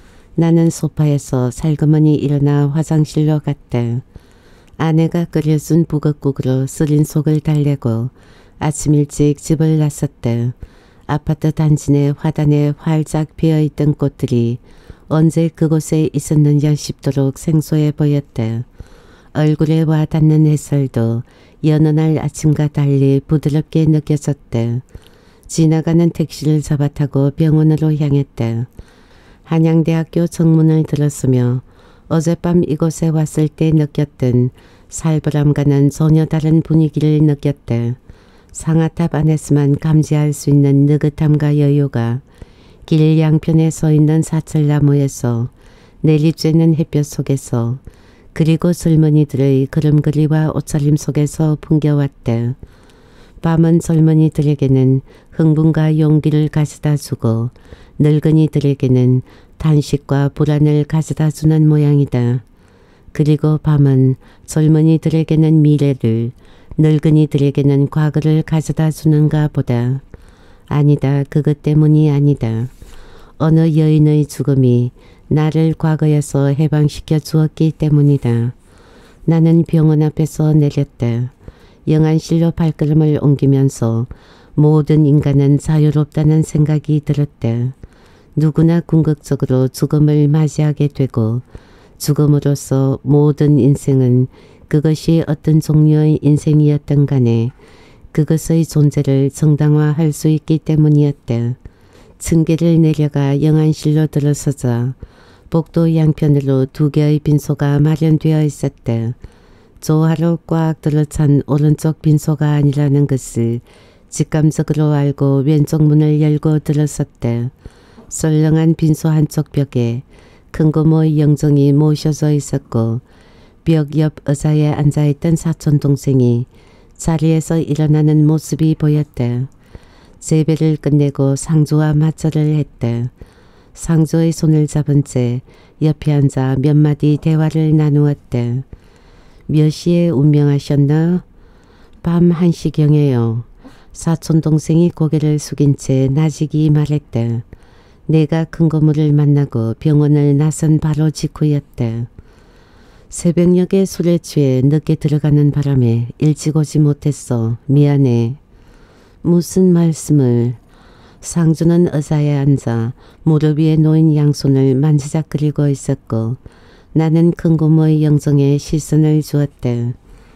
나는 소파에서 살그머니 일어나 화장실로 갔다. 아내가 끓여준 북엇국으로 쓰린 속을 달래고 아침 일찍 집을 나섰다. 아파트 단지 내 화단에 활짝 피어있던 꽃들이 언제 그곳에 있었느냐 싶도록 생소해 보였다. 얼굴에 와닿는 햇살도 여느 날 아침과 달리 부드럽게 느껴졌다. 지나가는 택시를 잡아타고 병원으로 향했다. 한양대학교 정문을 들었으며 어젯밤 이곳에 왔을 때 느꼈던 살벌함과는 전혀 다른 분위기를 느꼈다. 상아탑 안에서만 감지할 수 있는 느긋함과 여유가 길 양편에 서 있는 사철나무에서 내리쬐는 햇볕 속에서 그리고 젊은이들의 걸음걸이와 옷차림 속에서 풍겨왔다. 밤은 젊은이들에게는 흥분과 용기를 가져다 주고 늙은이들에게는 단식과 불안을 가져다 주는 모양이다. 그리고 밤은 젊은이들에게는 미래를, 늙은이들에게는 과거를 가져다 주는가 보다. 아니다. 그것 때문이 아니다. 어느 여인의 죽음이 나를 과거에서 해방시켜 주었기 때문이다. 나는 병원 앞에서 내렸다. 영안실로 발걸음을 옮기면서 모든 인간은 자유롭다는 생각이 들었다. 누구나 궁극적으로 죽음을 맞이하게 되고 죽음으로써 모든 인생은 그것이 어떤 종류의 인생이었던 간에 그것의 존재를 정당화할 수 있기 때문이었다. 층계를 내려가 영안실로 들어서자 복도 양편으로 2개의 빈소가 마련되어 있었대. 조화로 꽉 들어찬 오른쪽 빈소가 아니라는 것을 직감적으로 알고 왼쪽 문을 열고 들어섰대. 썰렁한 빈소 한쪽 벽에 큰 고모의 영정이 모셔져 있었고 벽 옆 의자에 앉아있던 사촌 동생이 자리에서 일어나는 모습이 보였대. 재배를 끝내고 상조와 맞절을 했대. 상조의 손을 잡은 채 옆에 앉아 몇 마디 대화를 나누었대. 몇 시에 운명하셨나? 밤 1시경에요. 사촌 동생이 고개를 숙인 채 나직이 말했대. 내가 큰 고모를 만나고 병원을 나선 바로 직후였대. 새벽녘에 술에 취해 늦게 들어가는 바람에 일찍 오지 못했어. 미안해. 무슨 말씀을. 상주는 의자에 앉아 무릎 위에 놓인 양손을 만지작거리고 있었고 나는 큰 고모의 영정에 시선을 주었대.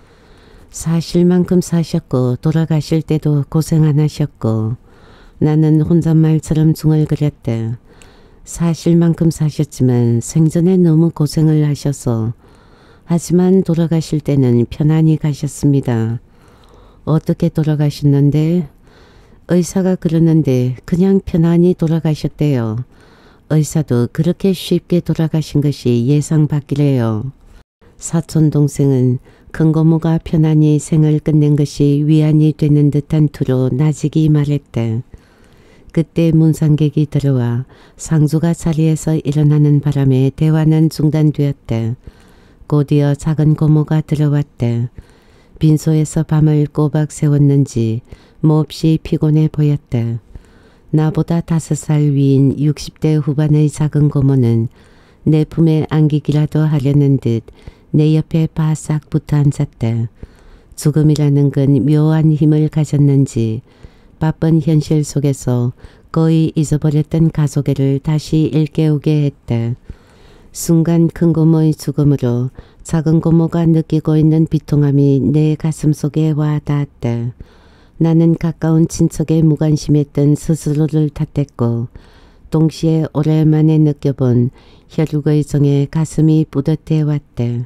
사실만큼 사셨고 돌아가실 때도 고생 안 하셨고 나는 혼잣말처럼 중얼거렸대. 사실만큼 사셨지만 생전에 너무 고생을 하셔서 하지만 돌아가실 때는 편안히 가셨습니다. 어떻게 돌아가셨는데? 의사가 그러는데 그냥 편안히 돌아가셨대요. 의사도 그렇게 쉽게 돌아가신 것이 예상 밖이래요. 사촌 동생은 큰 고모가 편안히 생을 끝낸 것이 위안이 되는 듯한 투로 나직이 말했대. 그때 문상객이 들어와 상주가 자리에서 일어나는 바람에 대화는 중단되었대. 곧이어 작은 고모가 들어왔대. 빈소에서 밤을 꼬박 새웠는지 몹시 피곤해 보였대. 나보다 5살 위인 60대 후반의 작은 고모는 내 품에 안기기라도 하려는 듯 내 옆에 바싹 붙어 앉았대. 죽음이라는 건 묘한 힘을 가졌는지 바쁜 현실 속에서 거의 잊어버렸던 가족애를 다시 일깨우게 했대. 순간 큰 고모의 죽음으로 작은 고모가 느끼고 있는 비통함이 내 가슴속에 와 닿았대. 나는 가까운 친척에 무관심했던 스스로를 탓했고 동시에 오랜만에 느껴본 혈육의 정에 가슴이 뿌듯해 왔대.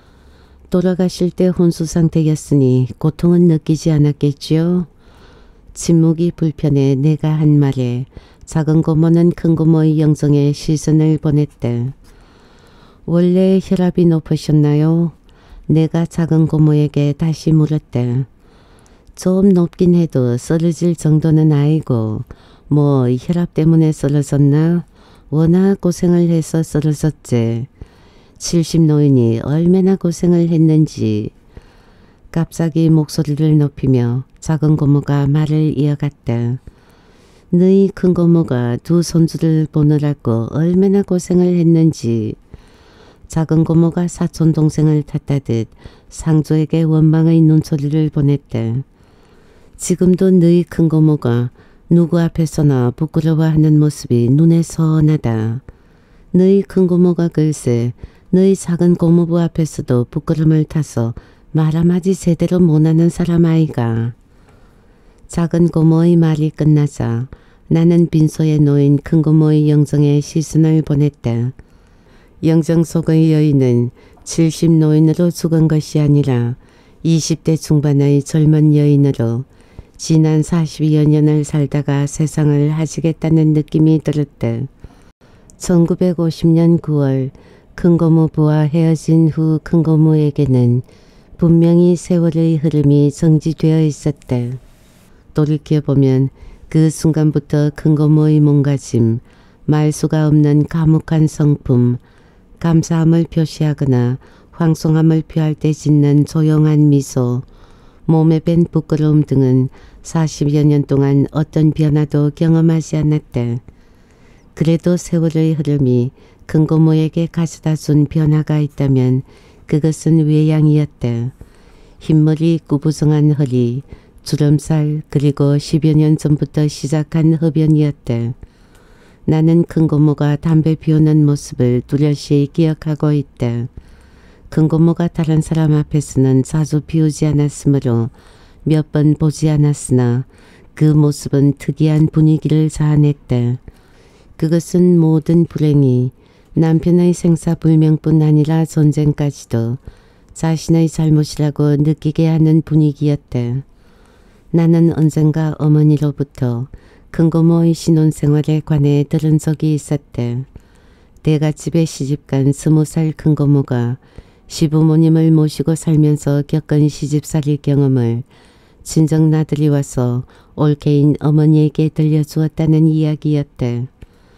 돌아가실 때 혼수 상태였으니 고통은 느끼지 않았겠지요? 침묵이 불편해 내가 한 말에 작은 고모는 큰 고모의 영정에 시선을 보냈대. 원래 혈압이 높으셨나요? 내가 작은 고모에게 다시 물었대. 좀 높긴 해도 쓰러질 정도는 아니고 뭐 혈압 때문에 쓰러졌나? 워낙 고생을 해서 쓰러졌지. 70 노인이 얼마나 고생을 했는지. 갑자기 목소리를 높이며 작은 고모가 말을 이어갔다. 너희 큰 고모가 2 손주를 보느라고 얼마나 고생을 했는지. 작은 고모가 사촌 동생을 탓하듯 상조에게 원망의 눈초리를 보냈다. 지금도 너희 큰 고모가 누구 앞에서나 부끄러워하는 모습이 눈에 선하다. 너희 큰 고모가 글쎄 너희 작은 고모부 앞에서도 부끄럼을 타서 말 한마디 제대로 못하는 사람 아이가. 작은 고모의 말이 끝나자 나는 빈소에 놓인 큰 고모의 영정에 시선을 보냈다. 영정 속의 여인은 70 노인으로 죽은 것이 아니라 20대 중반의 젊은 여인으로 지난 40여 년을 살다가 세상을 하시겠다는 느낌이 들었다. 1950년 9월 큰고모부와 헤어진 후 큰고모에게는 분명히 세월의 흐름이 정지되어 있었다. 돌이켜보면 그 순간부터 큰고모의 몸가짐, 말 수가 없는 과묵한 성품, 감사함을 표시하거나 황송함을 표할 때 짓는 조용한 미소, 몸에 밴 부끄러움 등은 40여 년 동안 어떤 변화도 경험하지 않았다. 그래도 세월의 흐름이 큰고모에게 가져다 준 변화가 있다면 그것은 외양이었다. 흰머리 구부정한 허리, 주름살 그리고 10여 년 전부터 시작한 흡연이었다. 나는 큰고모가 담배 피우는 모습을 뚜렷이 기억하고 있다. 큰고모가 다른 사람 앞에서는 자주 피우지 않았으므로 몇 번 보지 않았으나 그 모습은 특이한 분위기를 자아냈다. 그것은 모든 불행이 남편의 생사불명뿐 아니라 전쟁까지도 자신의 잘못이라고 느끼게 하는 분위기였대. 나는 언젠가 어머니로부터 큰고모의 신혼생활에 관해 들은 적이 있었대. 대갓집에 시집간 20살 큰고모가 시부모님을 모시고 살면서 겪은 시집살이 경험을 친정나들이 와서 올케인 어머니에게 들려주었다는 이야기였대.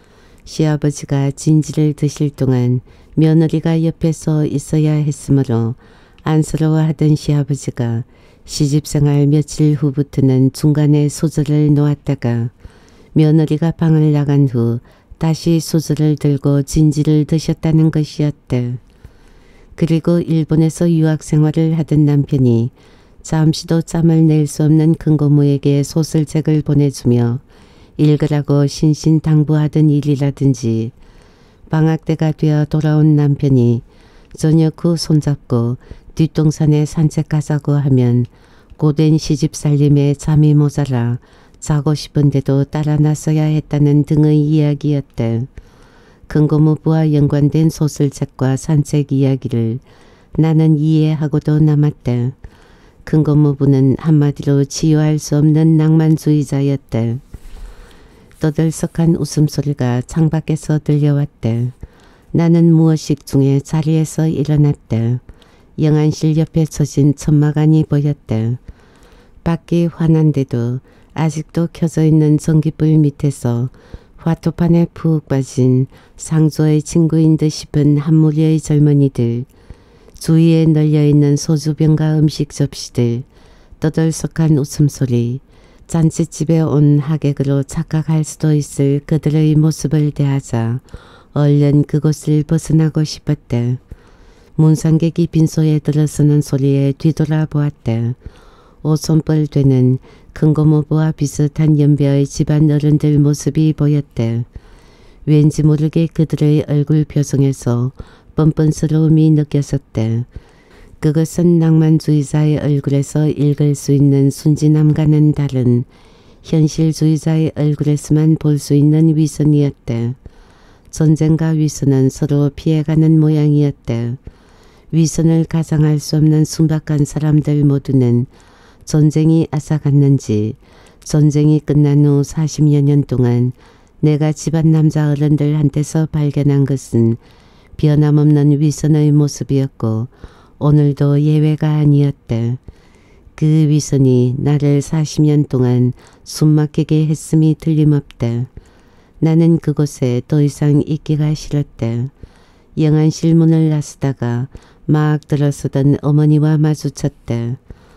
시아버지가 진지를 드실 동안 며느리가 옆에서 있어야 했으므로 안쓰러워하던 시아버지가 시집생활 며칠 후부터는 중간에 수저를 놓았다가 며느리가 방을 나간 후 다시 수저를 들고 진지를 드셨다는 것이었대. 그리고 일본에서 유학생활을 하던 남편이 잠시도 짬을 낼 수 없는 큰고모에게 소설책을 보내주며 읽으라고 신신당부하던 일이라든지 방학 때가 되어 돌아온 남편이 저녁 후 손잡고 뒷동산에 산책가자고 하면 고된 시집살림에 잠이 모자라 자고 싶은데도 따라 나서야 했다는 등의 이야기였대. 큰고모부와 연관된 소설책과 산책 이야기를 나는 이해하고도 남았대. 큰고모부는 한마디로 치유할 수 없는 낭만주의자였대. 떠들썩한 웃음소리가 창밖에서 들려왔대. 나는 무의식 중에 자리에서 일어났대. 영안실 옆에 서진 천막안이 보였대. 밖이 환한데도 아직도 켜져 있는 전깃불 밑에서 화토판에 푹 빠진 상조의 친구인 듯 싶은 한 무리의 젊은이들, 주위에 널려있는 소주병과 음식 접시들, 떠들썩한 웃음소리, 잔치집에 온 하객으로 착각할 수도 있을 그들의 모습을 대하자 얼른 그곳을 벗어나고 싶었대. 문상객이 빈소에 들어서는 소리에 뒤돌아보았대. 오손벌 되는 큰고모부와 비슷한 연배의 집안 어른들 모습이 보였대. 왠지 모르게 그들의 얼굴 표정에서 뻔뻔스러움이 느껴졌대. 그것은 낭만주의자의 얼굴에서 읽을 수 있는 순진함과는 다른 현실주의자의 얼굴에서만 볼 수 있는 위선이었대. 전쟁과 위선은 서로 피해가는 모양이었대. 위선을 가장할 수 없는 순박한 사람들 모두는 전쟁이 앗아갔는지 전쟁이 끝난 후 40여 년 동안 내가 집안 남자 어른들한테서 발견한 것은 변함없는 위선의 모습이었고 오늘도 예외가 아니었대. 그 위선이 나를 40년 동안 숨막히게 했음이 틀림없대. 나는 그곳에 더 이상 있기가 싫었대. 영안실 문을 나서다가 막 들어서던 어머니와 마주쳤대.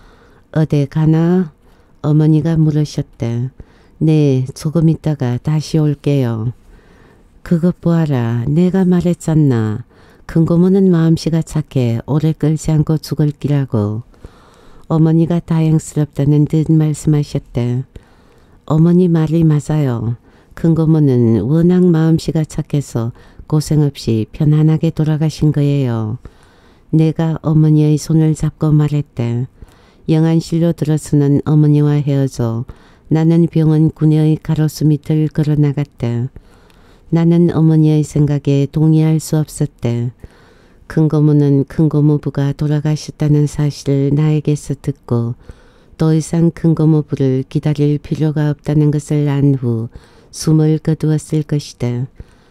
어디 가나? 어머니가 물으셨대. 네, 조금 있다가 다시 올게요. 그것 보아라. 내가 말했잖나. 큰고모는 마음씨가 착해 오래 끌지 않고 죽을 기라고. 어머니가 다행스럽다는 듯 말씀하셨대. 어머니 말이 맞아요. 큰고모는 워낙 마음씨가 착해서 고생 없이 편안하게 돌아가신 거예요. 내가 어머니의 손을 잡고 말했대. 영안실로 들어서는 어머니와 헤어져 나는 병원 구녀의 가로수 밑을 걸어나갔대. 나는 어머니의 생각에 동의할 수 없었대. 큰고모는 큰고모부가 돌아가셨다는 사실을 나에게서 듣고 더 이상 큰고모부를 기다릴 필요가 없다는 것을 안 후 숨을 거두었을 것이다.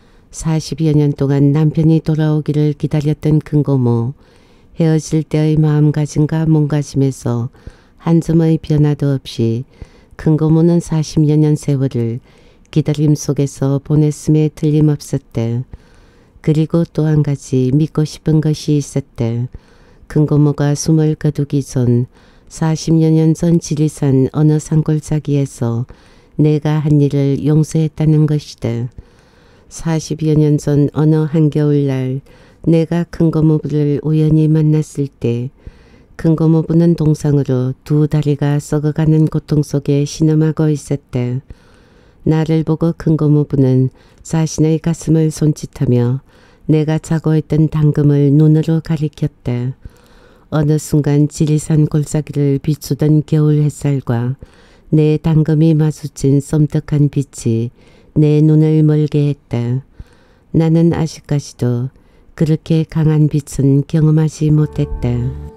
40여 년 동안 남편이 돌아오기를 기다렸던 큰고모, 헤어질 때의 마음가짐과 몸가짐에서 한 점의 변화도 없이 큰고모는 40여 년 세월을 기다림 속에서 보냈음에 틀림없었대. 그리고 또 한 가지 믿고 싶은 것이 있었대. 큰고모가 숨을 거두기 전 40여 년 전 지리산 어느 산골짜기에서 내가 한 일을 용서했다는 것이다. 40여 년 전 어느 한겨울날 내가 큰고모부를 우연히 만났을 때 큰고모부는 동상으로 두 다리가 썩어가는 고통 속에 신음하고 있었대. 나를 보고 큰고모부는 자신의 가슴을 손짓하며 내가 자고 있던 당금을 눈으로 가리켰대. 어느 순간 지리산 골짜기를 비추던 겨울 햇살과 내 당금이 마주친 섬뜩한 빛이 내 눈을 멀게 했다. 나는 아직까지도 그렇게 강한 빛은 경험하지 못했다.